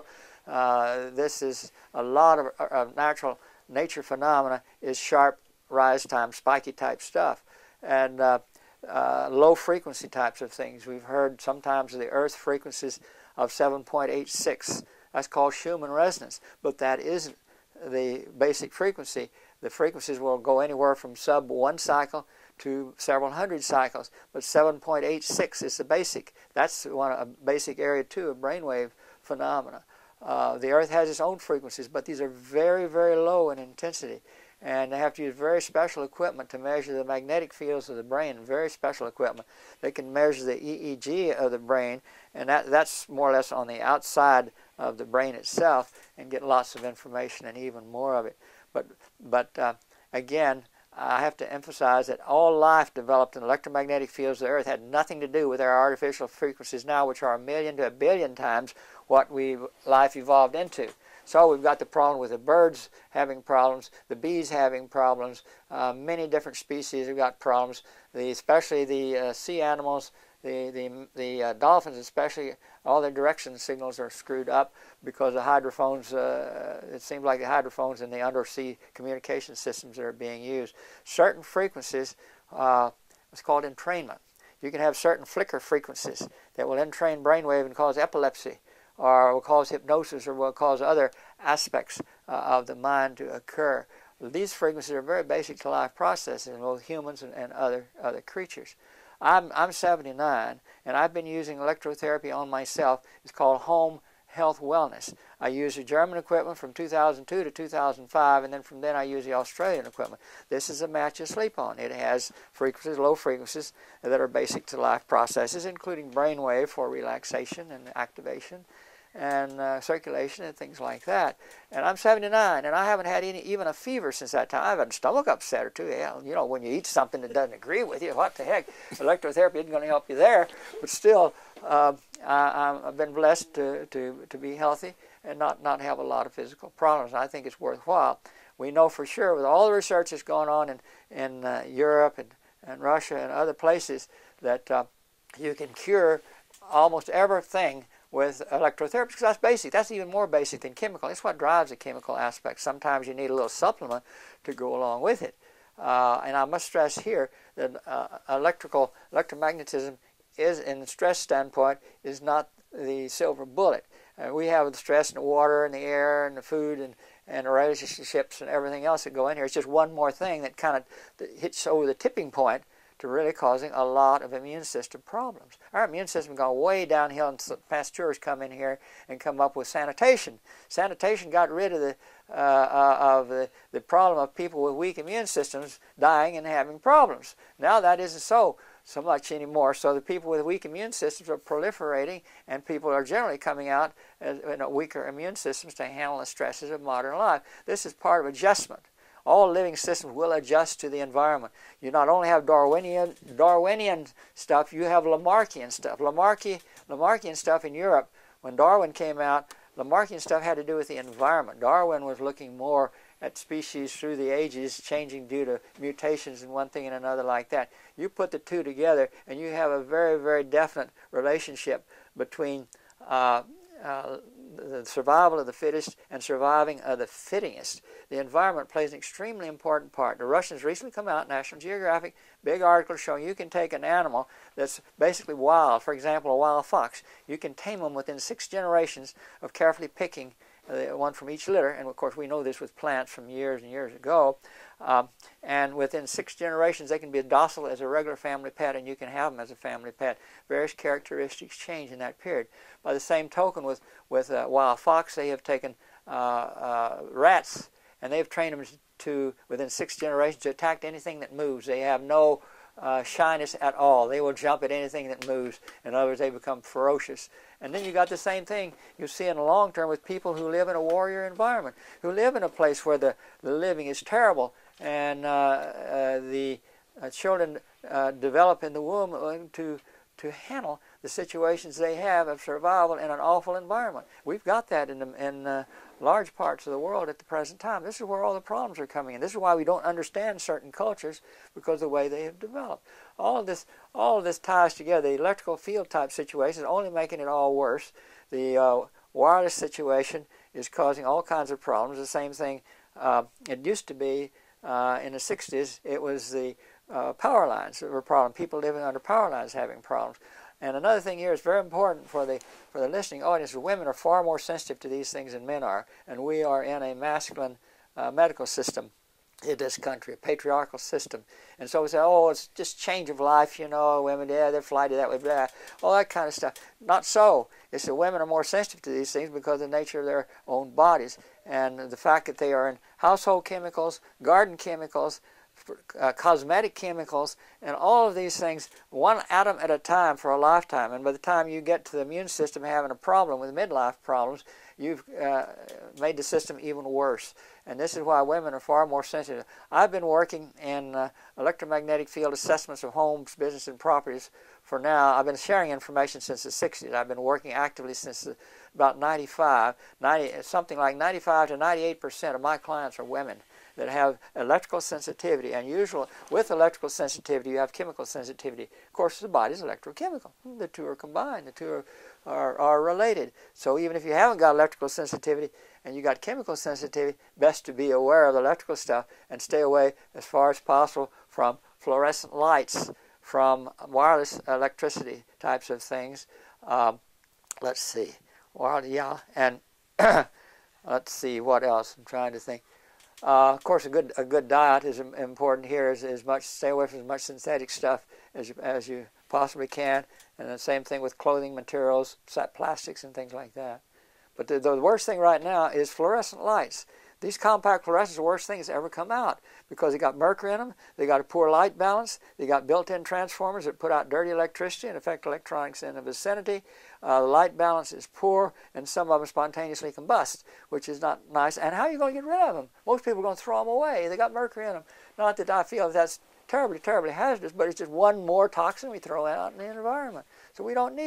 Uh, this is a lot of, of natural nature phenomena. Is sharp rise time, spiky type stuff, and uh, uh, low frequency types of things. We've heard sometimes of the Earth frequencies of seven point eight six. That's called Schumann resonance, but that isn't the basic frequency. The frequencies will go anywhere from sub one cycle to several hundred cycles, but seven point eight six is the basic. That's one a basic area two of brainwave phenomena. Uh, the Earth has its own frequencies, but these are very, very low in intensity. And they have to use very special equipment to measure the magnetic fields of the brain, very special equipment. They can measure the E E G of the brain, and that, that's more or less on the outside of the brain itself, and get lots of information and even more of it. But, but uh, again, I have to emphasize that all life developed in electromagnetic fields of the Earth had nothing to do with our artificial frequencies now, which are a million to a billion times what we life evolved into. So we've got the problem with the birds having problems, the bees having problems, uh, many different species have got problems, the, especially the uh, sea animals, the, the, the uh, dolphins especially, all their direction signals are screwed up because the hydrophones, uh, it seems like the hydrophones in the undersea communication systems that are being used. Certain frequencies, uh, it's called entrainment. You can have certain flicker frequencies that will entrain brainwave and cause epilepsy, or will cause hypnosis, or will cause other aspects uh, of the mind to occur. These frequencies are very basic to life processes in both humans and, and other other creatures. I'm, I'm seventy-nine, and I've been using electrotherapy on myself. It's called home health wellness. I use the German equipment from two thousand two to two thousand five, and then from then I use the Australian equipment. This is a mat you sleep on. It has frequencies, low frequencies, that are basic to life processes, including brainwave for relaxation and activation, and uh, circulation and things like that. And I'm seventy-nine, and I haven't had any, even a fever since that time. I've had a stomach upset or two. Yeah, you know, when you eat something that doesn't agree with you, what the heck? Electrotherapy isn't going to help you there. But still, uh, I, I've been blessed to, to, to be healthy and not, not have a lot of physical problems. I think it's worthwhile. We know for sure with all the research that's going on in, in uh, Europe and, and Russia and other places that uh, you can cure almost everything with electrotherapy, because that's basic. That's even more basic than chemical. It's what drives the chemical aspect. Sometimes you need a little supplement to go along with it. Uh, and I must stress here that uh, electrical electromagnetism is, in the stress standpoint, is not the silver bullet. Uh, we have the stress in the water and the air and the food and, and the relationships and everything else that go in here. It's just one more thing that kind of hits over the tipping point to really causing a lot of immune system problems. Our immune system has gone way downhill, and Pasteur's come in here and come up with sanitation. Sanitation got rid of the uh, uh, of the, the problem of people with weak immune systems dying and having problems. Now that isn't so so much anymore. So the people with weak immune systems are proliferating, and people are generally coming out as, you know, weaker immune systems to handle the stresses of modern life. This is part of adjustment. All living systems will adjust to the environment. You not only have Darwinian Darwinian stuff, you have Lamarckian stuff. Lamarcki, Lamarckian stuff in Europe, when Darwin came out, Lamarckian stuff had to do with the environment. Darwin was looking more at species through the ages changing due to mutations and one thing and another like that. You put the two together and you have a very, very definite relationship between uh, uh, the survival of the fittest and surviving of the fittingest. The environment plays an extremely important part. The Russians recently come out, National Geographic, big article showing you can take an animal that's basically wild, for example, a wild fox. You can tame them within six generations of carefully picking uh, one from each litter, and of course we know this with plants from years and years ago. Um, and within six generations they can be as docile as a regular family pet, and you can have them as a family pet. Various characteristics change in that period. By the same token, with, with uh, wild fox, they have taken uh, uh, rats, and they've trained them to, within six generations, to attack anything that moves. They have no uh, shyness at all. They will jump at anything that moves. In other words, they become ferocious. And then you got the same thing you see in the long term with people who live in a warrior environment, who live in a place where the, the living is terrible, and uh, uh, the uh, children uh, develop in the womb to, to handle the situations they have of survival in an awful environment. We've got that in, the, in uh, large parts of the world at the present time. This is where all the problems are coming in. This is why we don't understand certain cultures, because of the way they have developed. All of this, all of this ties together. The electrical field type situation is only making it all worse. The uh, wireless situation is causing all kinds of problems. The same thing uh, it used to be uh, in the sixties. It was the uh, power lines that were a problem. People living under power lines having problems. And another thing here is very important for the for the listening audience. Women are far more sensitive to these things than men are, and we are in a masculine uh, medical system in this country, a patriarchal system. And so we say, oh, it's just change of life, you know, women, yeah, they're flighted that way, blah, all that kind of stuff. Not so. It's that women are more sensitive to these things because of the nature of their own bodies, and the fact that they are in household chemicals, garden chemicals, Uh, cosmetic chemicals, and all of these things, one atom at a time for a lifetime. And by the time you get to the immune system having a problem with midlife problems, you've uh, made the system even worse. And this is why women are far more sensitive. I've been working in uh, electromagnetic field assessments of homes, business, and properties for now. I've been sharing information since the sixties. I've been working actively since the, about ninety-five. ninety, something like ninety-five to ninety-eight percent of my clients are women that have electrical sensitivity. And usually with electrical sensitivity you have chemical sensitivity. Of course the body is electrochemical. The two are combined. The two are, are, are related. So even if you haven't got electrical sensitivity and you got chemical sensitivity, best to be aware of the electrical stuff and stay away as far as possible from fluorescent lights, from wireless electricity types of things. Um, let's see. Well, yeah, and let's see what else. I'm trying to think. Uh, of course, a good a good diet is important here. As, as much stay away from as much synthetic stuff as you, as you possibly can, and the same thing with clothing materials, plastics, and things like that. But the, the worst thing right now is fluorescent lights. These compact fluorescents are the worst thing that's ever come out because they got mercury in them, they got a poor light balance, they got built-in transformers that put out dirty electricity and affect electronics in the vicinity. Uh, the light balance is poor, and some of them spontaneously combust, which is not nice. And how are you going to get rid of them? Most people are going to throw them away. They got mercury in them. Not that I feel that's terribly, terribly hazardous, but it's just one more toxin we throw out in the environment. So we don't need it.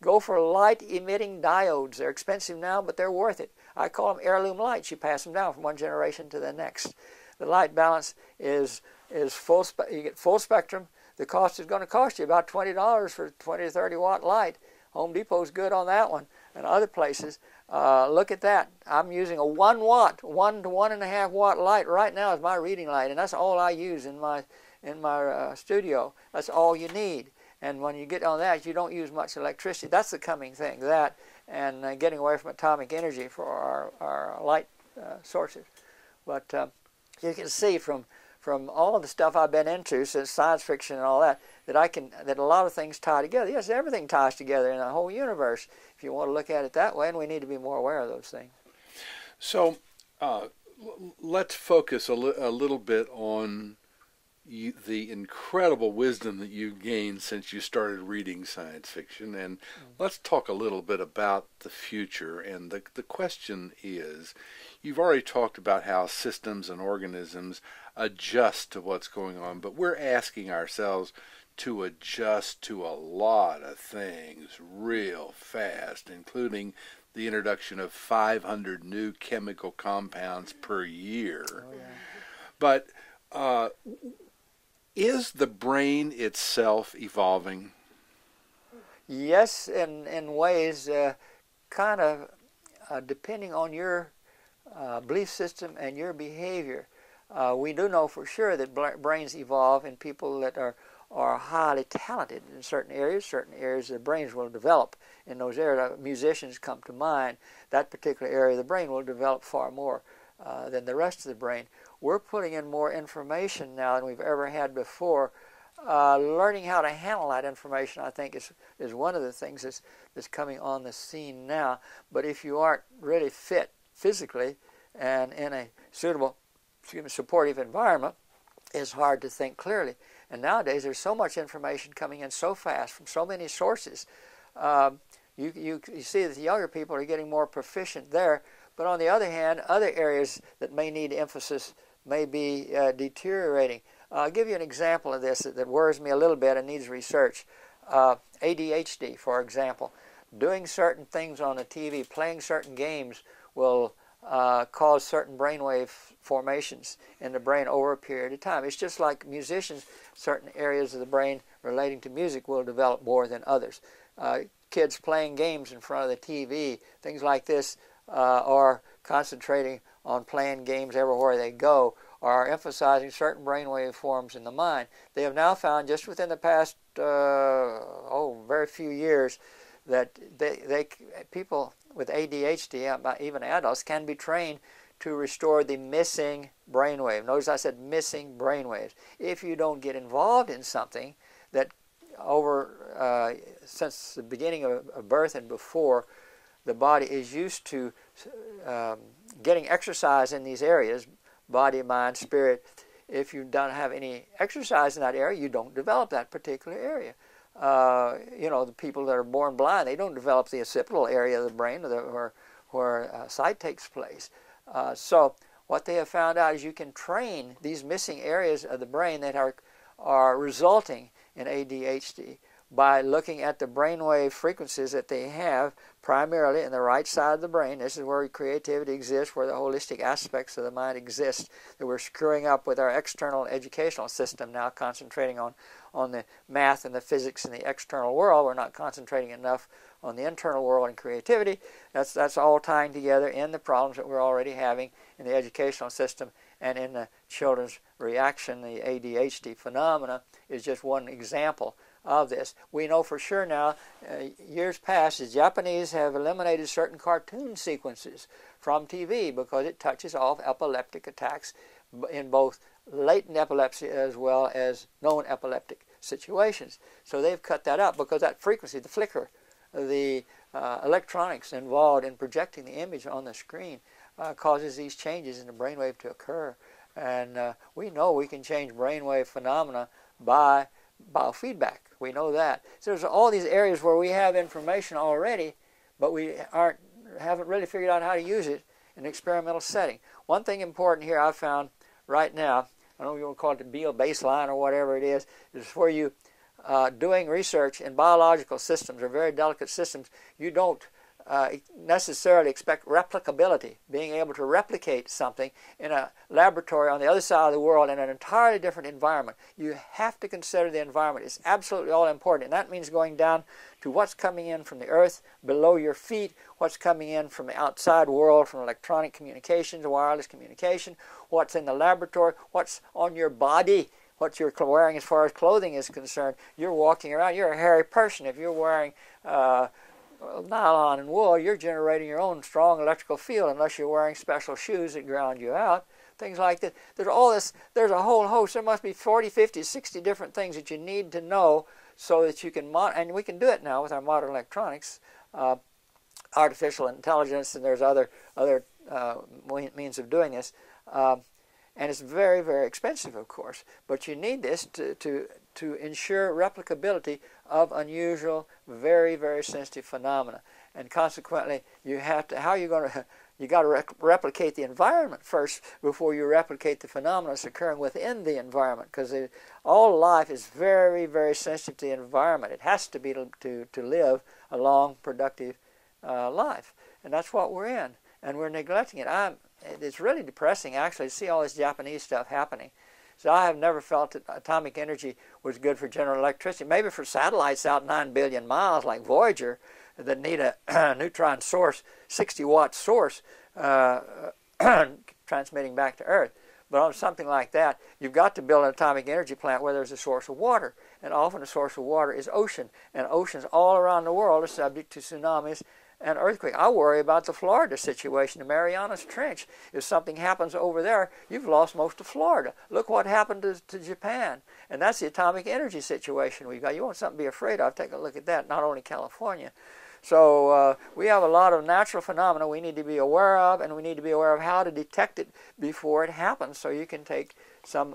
Go for light-emitting diodes. They're expensive now, but they're worth it. I call them heirloom lights. You pass them down from one generation to the next. The light balance is is full. You get full spectrum. The cost is going to cost you about twenty dollars for a twenty to thirty watt light. Home Depot's good on that one, and other places. Uh, look at that. I'm using a one watt, one to one and a half watt light right now as my reading light, and that's all I use in my in my uh, studio. That's all you need. And when you get on that, you don't use much electricity. That's the coming thing. That and uh, getting away from atomic energy for our our light uh, sources. But uh, you can see from from all of the stuff I've been into since science fiction and all that, that I can that a lot of things tie together. Yes, everything ties together in the whole universe, if you want to look at it that way, and we need to be more aware of those things. So uh, let's focus a, li a little bit on you, the incredible wisdom that you've gained since you started reading science fiction, and mm-hmm. let's talk a little bit about the future. And the, the question is, you've already talked about how systems and organisms adjust to what's going on, but we're asking ourselves to adjust to a lot of things real fast, including the introduction of five hundred new chemical compounds per year. Oh, yeah. But uh, is the brain itself evolving? Yes, in, in ways uh, kind of uh, depending on your uh, belief system and your behavior. Uh, we do know for sure that brains evolve in people that are, are highly talented in certain areas. Certain areas the brains will develop in those areas. Musicians come to mind. That particular area of the brain will develop far more uh, than the rest of the brain. We're putting in more information now than we've ever had before. Uh, learning how to handle that information, I think, is, is one of the things that's, that's coming on the scene now. But if you aren't really fit physically and in a suitable excuse me, supportive environment, it's hard to think clearly. And nowadays there's so much information coming in so fast from so many sources. Um, you, you, you see that the younger people are getting more proficient there, but on the other hand, other areas that may need emphasis may be uh, deteriorating. Uh, I'll give you an example of this that, that worries me a little bit and needs research. Uh, A D H D, for example. Doing certain things on the T V, playing certain games will Uh, cause certain brainwave formations in the brain over a period of time. It's just like musicians, certain areas of the brain relating to music will develop more than others. Uh, kids playing games in front of the T V, things like this, uh, or concentrating on playing games everywhere they go, are emphasizing certain brainwave forms in the mind. They have now found, just within the past, uh, oh, very few years, that they, they people with A D H D, even adults, can be trained to restore the missing brainwave. Notice I said missing brainwaves. If you don't get involved in something that over, uh, since the beginning of, of birth and before, the body is used to um, getting exercise in these areas, body, mind, spirit. If you don't have any exercise in that area, you don't develop that particular area. Uh, you know, the people that are born blind, they don't develop the occipital area of the brain where, where uh, sight takes place. Uh, so what they have found out is you can train these missing areas of the brain that are, are resulting in A D H D by looking at the brainwave frequencies that they have primarily in the right side of the brain. This is where creativity exists, where the holistic aspects of the mind exist, that we're screwing up with our external educational system now, concentrating on, on the math and the physics in the external world. We're not concentrating enough on the internal world and creativity. That's, that's all tying together in the problems that we're already having in the educational system and in the children's reaction. The A D H D phenomena is just one example of this. We know for sure now, uh, years past, the Japanese have eliminated certain cartoon sequences from T V because it touches off epileptic attacks in both latent epilepsy as well as known epileptic situations. So they've cut that out because that frequency, the flicker, the uh, electronics involved in projecting the image on the screen uh, causes these changes in the brainwave to occur. And uh, we know we can change brainwave phenomena by biofeedback. We know that. So there's all these areas where we have information already, but we aren't haven't really figured out how to use it in an experimental setting. One thing important here I've found right now, I don't know if you want to call it the Beal baseline or whatever it is, is where you uh, doing research in biological systems or very delicate systems, you don't uh, necessarily expect replicability, being able to replicate something in a laboratory on the other side of the world in an entirely different environment. You have to consider the environment. It's absolutely all important, and that means going down to what's coming in from the earth below your feet, what's coming in from the outside world, from electronic communications, wireless communication, what's in the laboratory, what's on your body, what you're wearing as far as clothing is concerned. You're walking around, you're a hairy person. If you're wearing uh, nylon and wool, you're generating your own strong electrical field unless you're wearing special shoes that ground you out. Things like that. There's all this, there's a whole host. There must be forty, fifty, sixty different things that you need to know so that you can, mon and we can do it now with our modern electronics, uh, artificial intelligence, and there's other, other uh, means of doing this. Uh, and it's very, very expensive, of course. But you need this to, to, to ensure replicability of unusual, very, very sensitive phenomena. And consequently, you have to, how are you going to, you got to re replicate the environment first before you replicate the phenomena that's occurring within the environment, because all life is very, very sensitive to the environment. It has to be to, to, to live a long, productive uh, life. And that's what we're in. And we're neglecting it. I'm, it's really depressing, actually, to see all this Japanese stuff happening. So I have never felt that atomic energy was good for general electricity. Maybe for satellites out nine billion miles like Voyager that need a neutron source, sixty watt source, uh, transmitting back to Earth. But on something like that, you've got to build an atomic energy plant where there's a source of water. And often the source of water is ocean. And oceans all around the world are subject to tsunamis and earthquake. I worry about the Florida situation, the Marianas Trench. If something happens over there, you've lost most of Florida. Look what happened to, to Japan. And that's the atomic energy situation we've got. You want something to be afraid of, take a look at that, not only California. So uh, we have a lot of natural phenomena we need to be aware of, and we need to be aware of how to detect it before it happens so you can take some uh,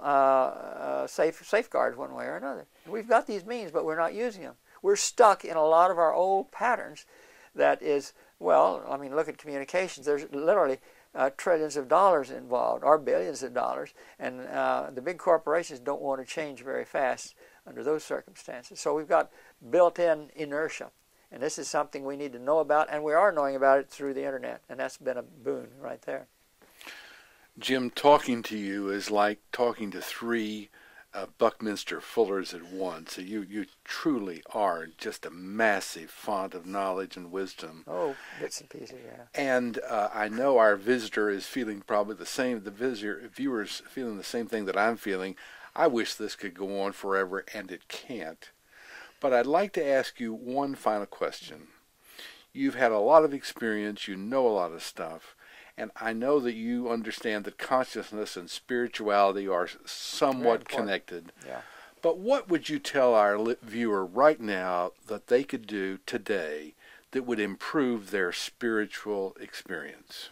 uh, safe safeguards one way or another. And we've got these means, but we're not using them. We're stuck in a lot of our old patterns. That is, well, I mean, look at communications. There's literally uh, trillions of dollars involved, or billions of dollars, and uh, the big corporations don't want to change very fast under those circumstances. So we've got built-in inertia, and this is something we need to know about, and we are knowing about it through the internet, and that's been a boon right there. Jim, talking to you is like talking to three Uh, Buckminster Fullers at once. You you truly are just a massive font of knowledge and wisdom. Oh, bits and pieces, yeah. And uh, I know our visitor is feeling probably the same. The visitor viewers feeling the same thing that I'm feeling. I wish this could go on forever, and it can't. But I'd like to ask you one final question. You've had a lot of experience. You know a lot of stuff. And I know that you understand that consciousness and spirituality are somewhat connected. Yeah. But what would you tell our viewer right now that they could do today that would improve their spiritual experience?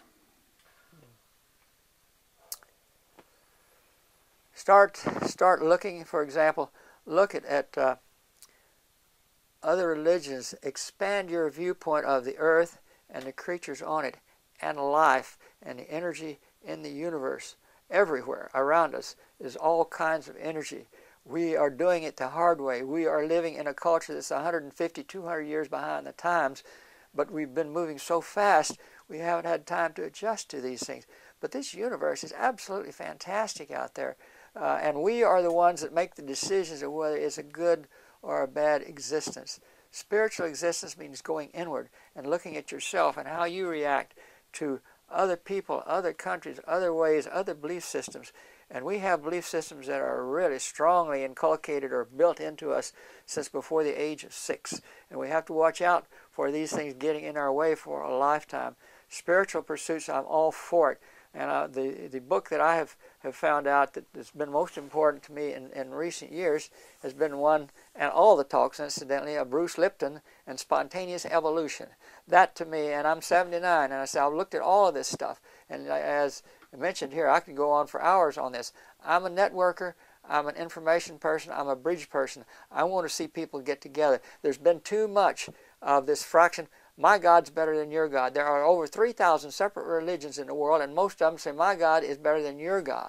Start, start looking, for example, look at, at uh, other religions. Expand your viewpoint of the earth and the creatures on it, and life and the energy in the universe. Everywhere around us is all kinds of energy. We are doing it the hard way. We are living in a culture that's one hundred fifty, two hundred years behind the times, but we've been moving so fast we haven't had time to adjust to these things. But this universe is absolutely fantastic out there, uh, and we are the ones that make the decisions of whether it's a good or a bad existence. Spiritual existence means going inward and looking at yourself and how you react to other people, other countries, other ways, other belief systems. And we have belief systems that are really strongly inculcated or built into us since before the age of six. And we have to watch out for these things getting in our way for a lifetime. Spiritual pursuits, I'm all for it. And uh, the, the book that I have, have found out that has been most important to me in, in recent years has been one, and all the talks, incidentally, of Bruce Lipton and Spontaneous Evolution. That to me, and I'm seventy-nine, and I said, I've looked at all of this stuff. And as I mentioned here, I could go on for hours on this. I'm a networker. I'm an information person. I'm a bridge person. I want to see people get together. There's been too much of this fraction. My God's better than your God. There are over three thousand separate religions in the world, and most of them say, my God is better than your God.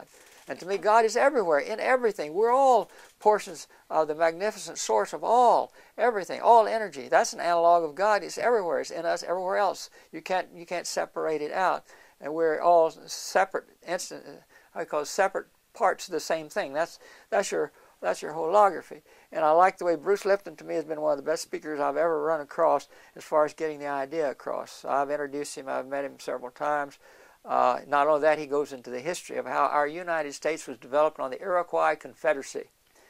And to me, God is everywhere, in everything. We're all portions of the magnificent source of all, everything, all energy. That's an analog of God. It's everywhere. It's in us, everywhere else. You can't, you can't separate it out. And we're all separate, instant, I call it separate parts of the same thing. That's, that's your, that's your holography. And I like the way Bruce Lipton, to me, has been one of the best speakers I've ever run across as far as getting the idea across. So I've introduced him. I've met him several times. Uh, not only that, he goes into the history of how our United States was developed on the Iroquois Confederacy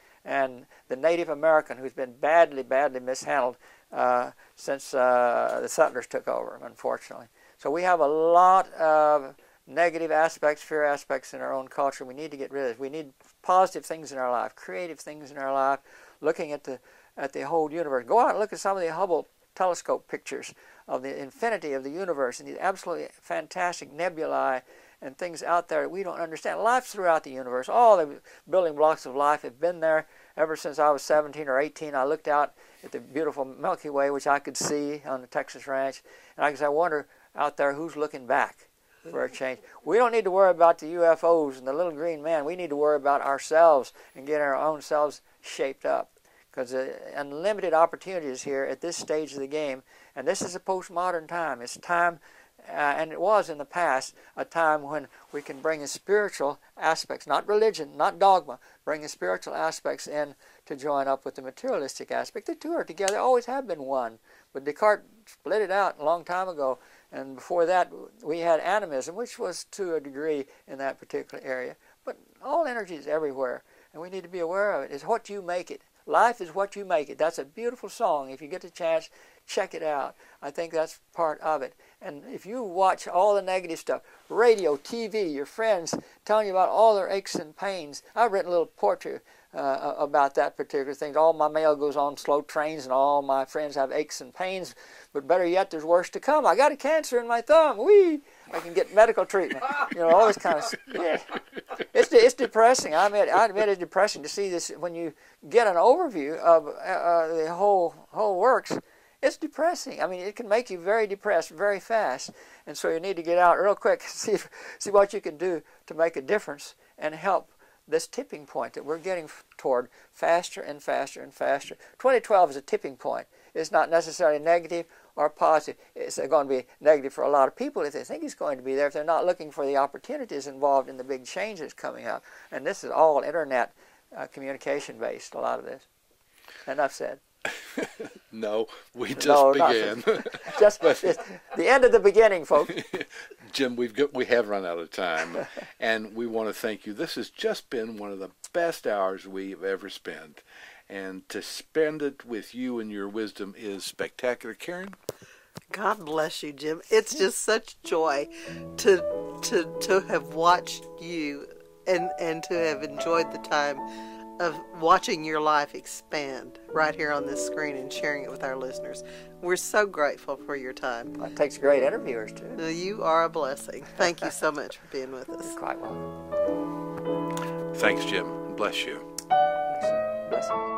and the Native American, who's been badly, badly mishandled uh, since uh, the settlers took over, unfortunately. So we have a lot of negative aspects, fear aspects in our own culture. We need to get rid of it. We need positive things in our life, creative things in our life, looking at the, at the whole universe. Go out and look at some of the Hubble telescope pictures of the infinity of the universe and these absolutely fantastic nebulae and things out there that we don't understand. Life's throughout the universe. All the building blocks of life have been there ever since I was seventeen or eighteen. I looked out at the beautiful Milky Way, which I could see on the Texas ranch, and I guess I wonder out there who's looking back for a change. We don't need to worry about the U F Os and the little green man. We need to worry about ourselves and getting our own selves shaped up, because uh, unlimited opportunities here at this stage of the game. And this is a postmodern time. It's time, uh, and it was in the past, a time when we can bring in spiritual aspects, not religion, not dogma, bring in spiritual aspects in to join up with the materialistic aspect. The two are together, always have been one. But Descartes split it out a long time ago. And before that, we had animism, which was to a degree in that particular area. But all energy is everywhere, and we need to be aware of it. It's what you make it. Life is what you make it. That's a beautiful song. If you get the chance, check it out. I think that's part of it. And if you watch all the negative stuff, radio, T V, your friends telling you about all their aches and pains. I've written a little portrait uh, about that particular thing. All my mail goes on slow trains, and all my friends have aches and pains. But better yet, there's worse to come. I got a cancer in my thumb. Whee! I can get medical treatment. You know, all this kind of yeah. It's it's depressing. I admit, I admit it's depressing to see this when you get an overview of uh, the whole whole works. It's depressing. I mean, it can make you very depressed very fast. And so you need to get out real quick, see if, see what you can do to make a difference and help this tipping point that we're getting toward faster and faster and faster. twenty twelve is a tipping point. It's not necessarily negative or positive. It's going to be negative for a lot of people if they think it's going to be there, if they're not looking for the opportunities involved in the big changes coming up. And this is all internet uh, communication based, a lot of this. Enough said. No, we just no, began. just the end of the beginning, folks. Jim, we've got, we have run out of time, and we want to thank you. This has just been one of the best hours we've ever spent, and to spend it with you and your wisdom is spectacular. Karen? God bless you, Jim. It's just such joy to to to have watched you and and to have enjoyed the time of watching your life expand right here on this screen and sharing it with our listeners. We're so grateful for your time. It takes great interviewers, too. You are a blessing. Thank you so much for being with us. You're quite welcome. Thanks, Jim. Bless you. Bless you.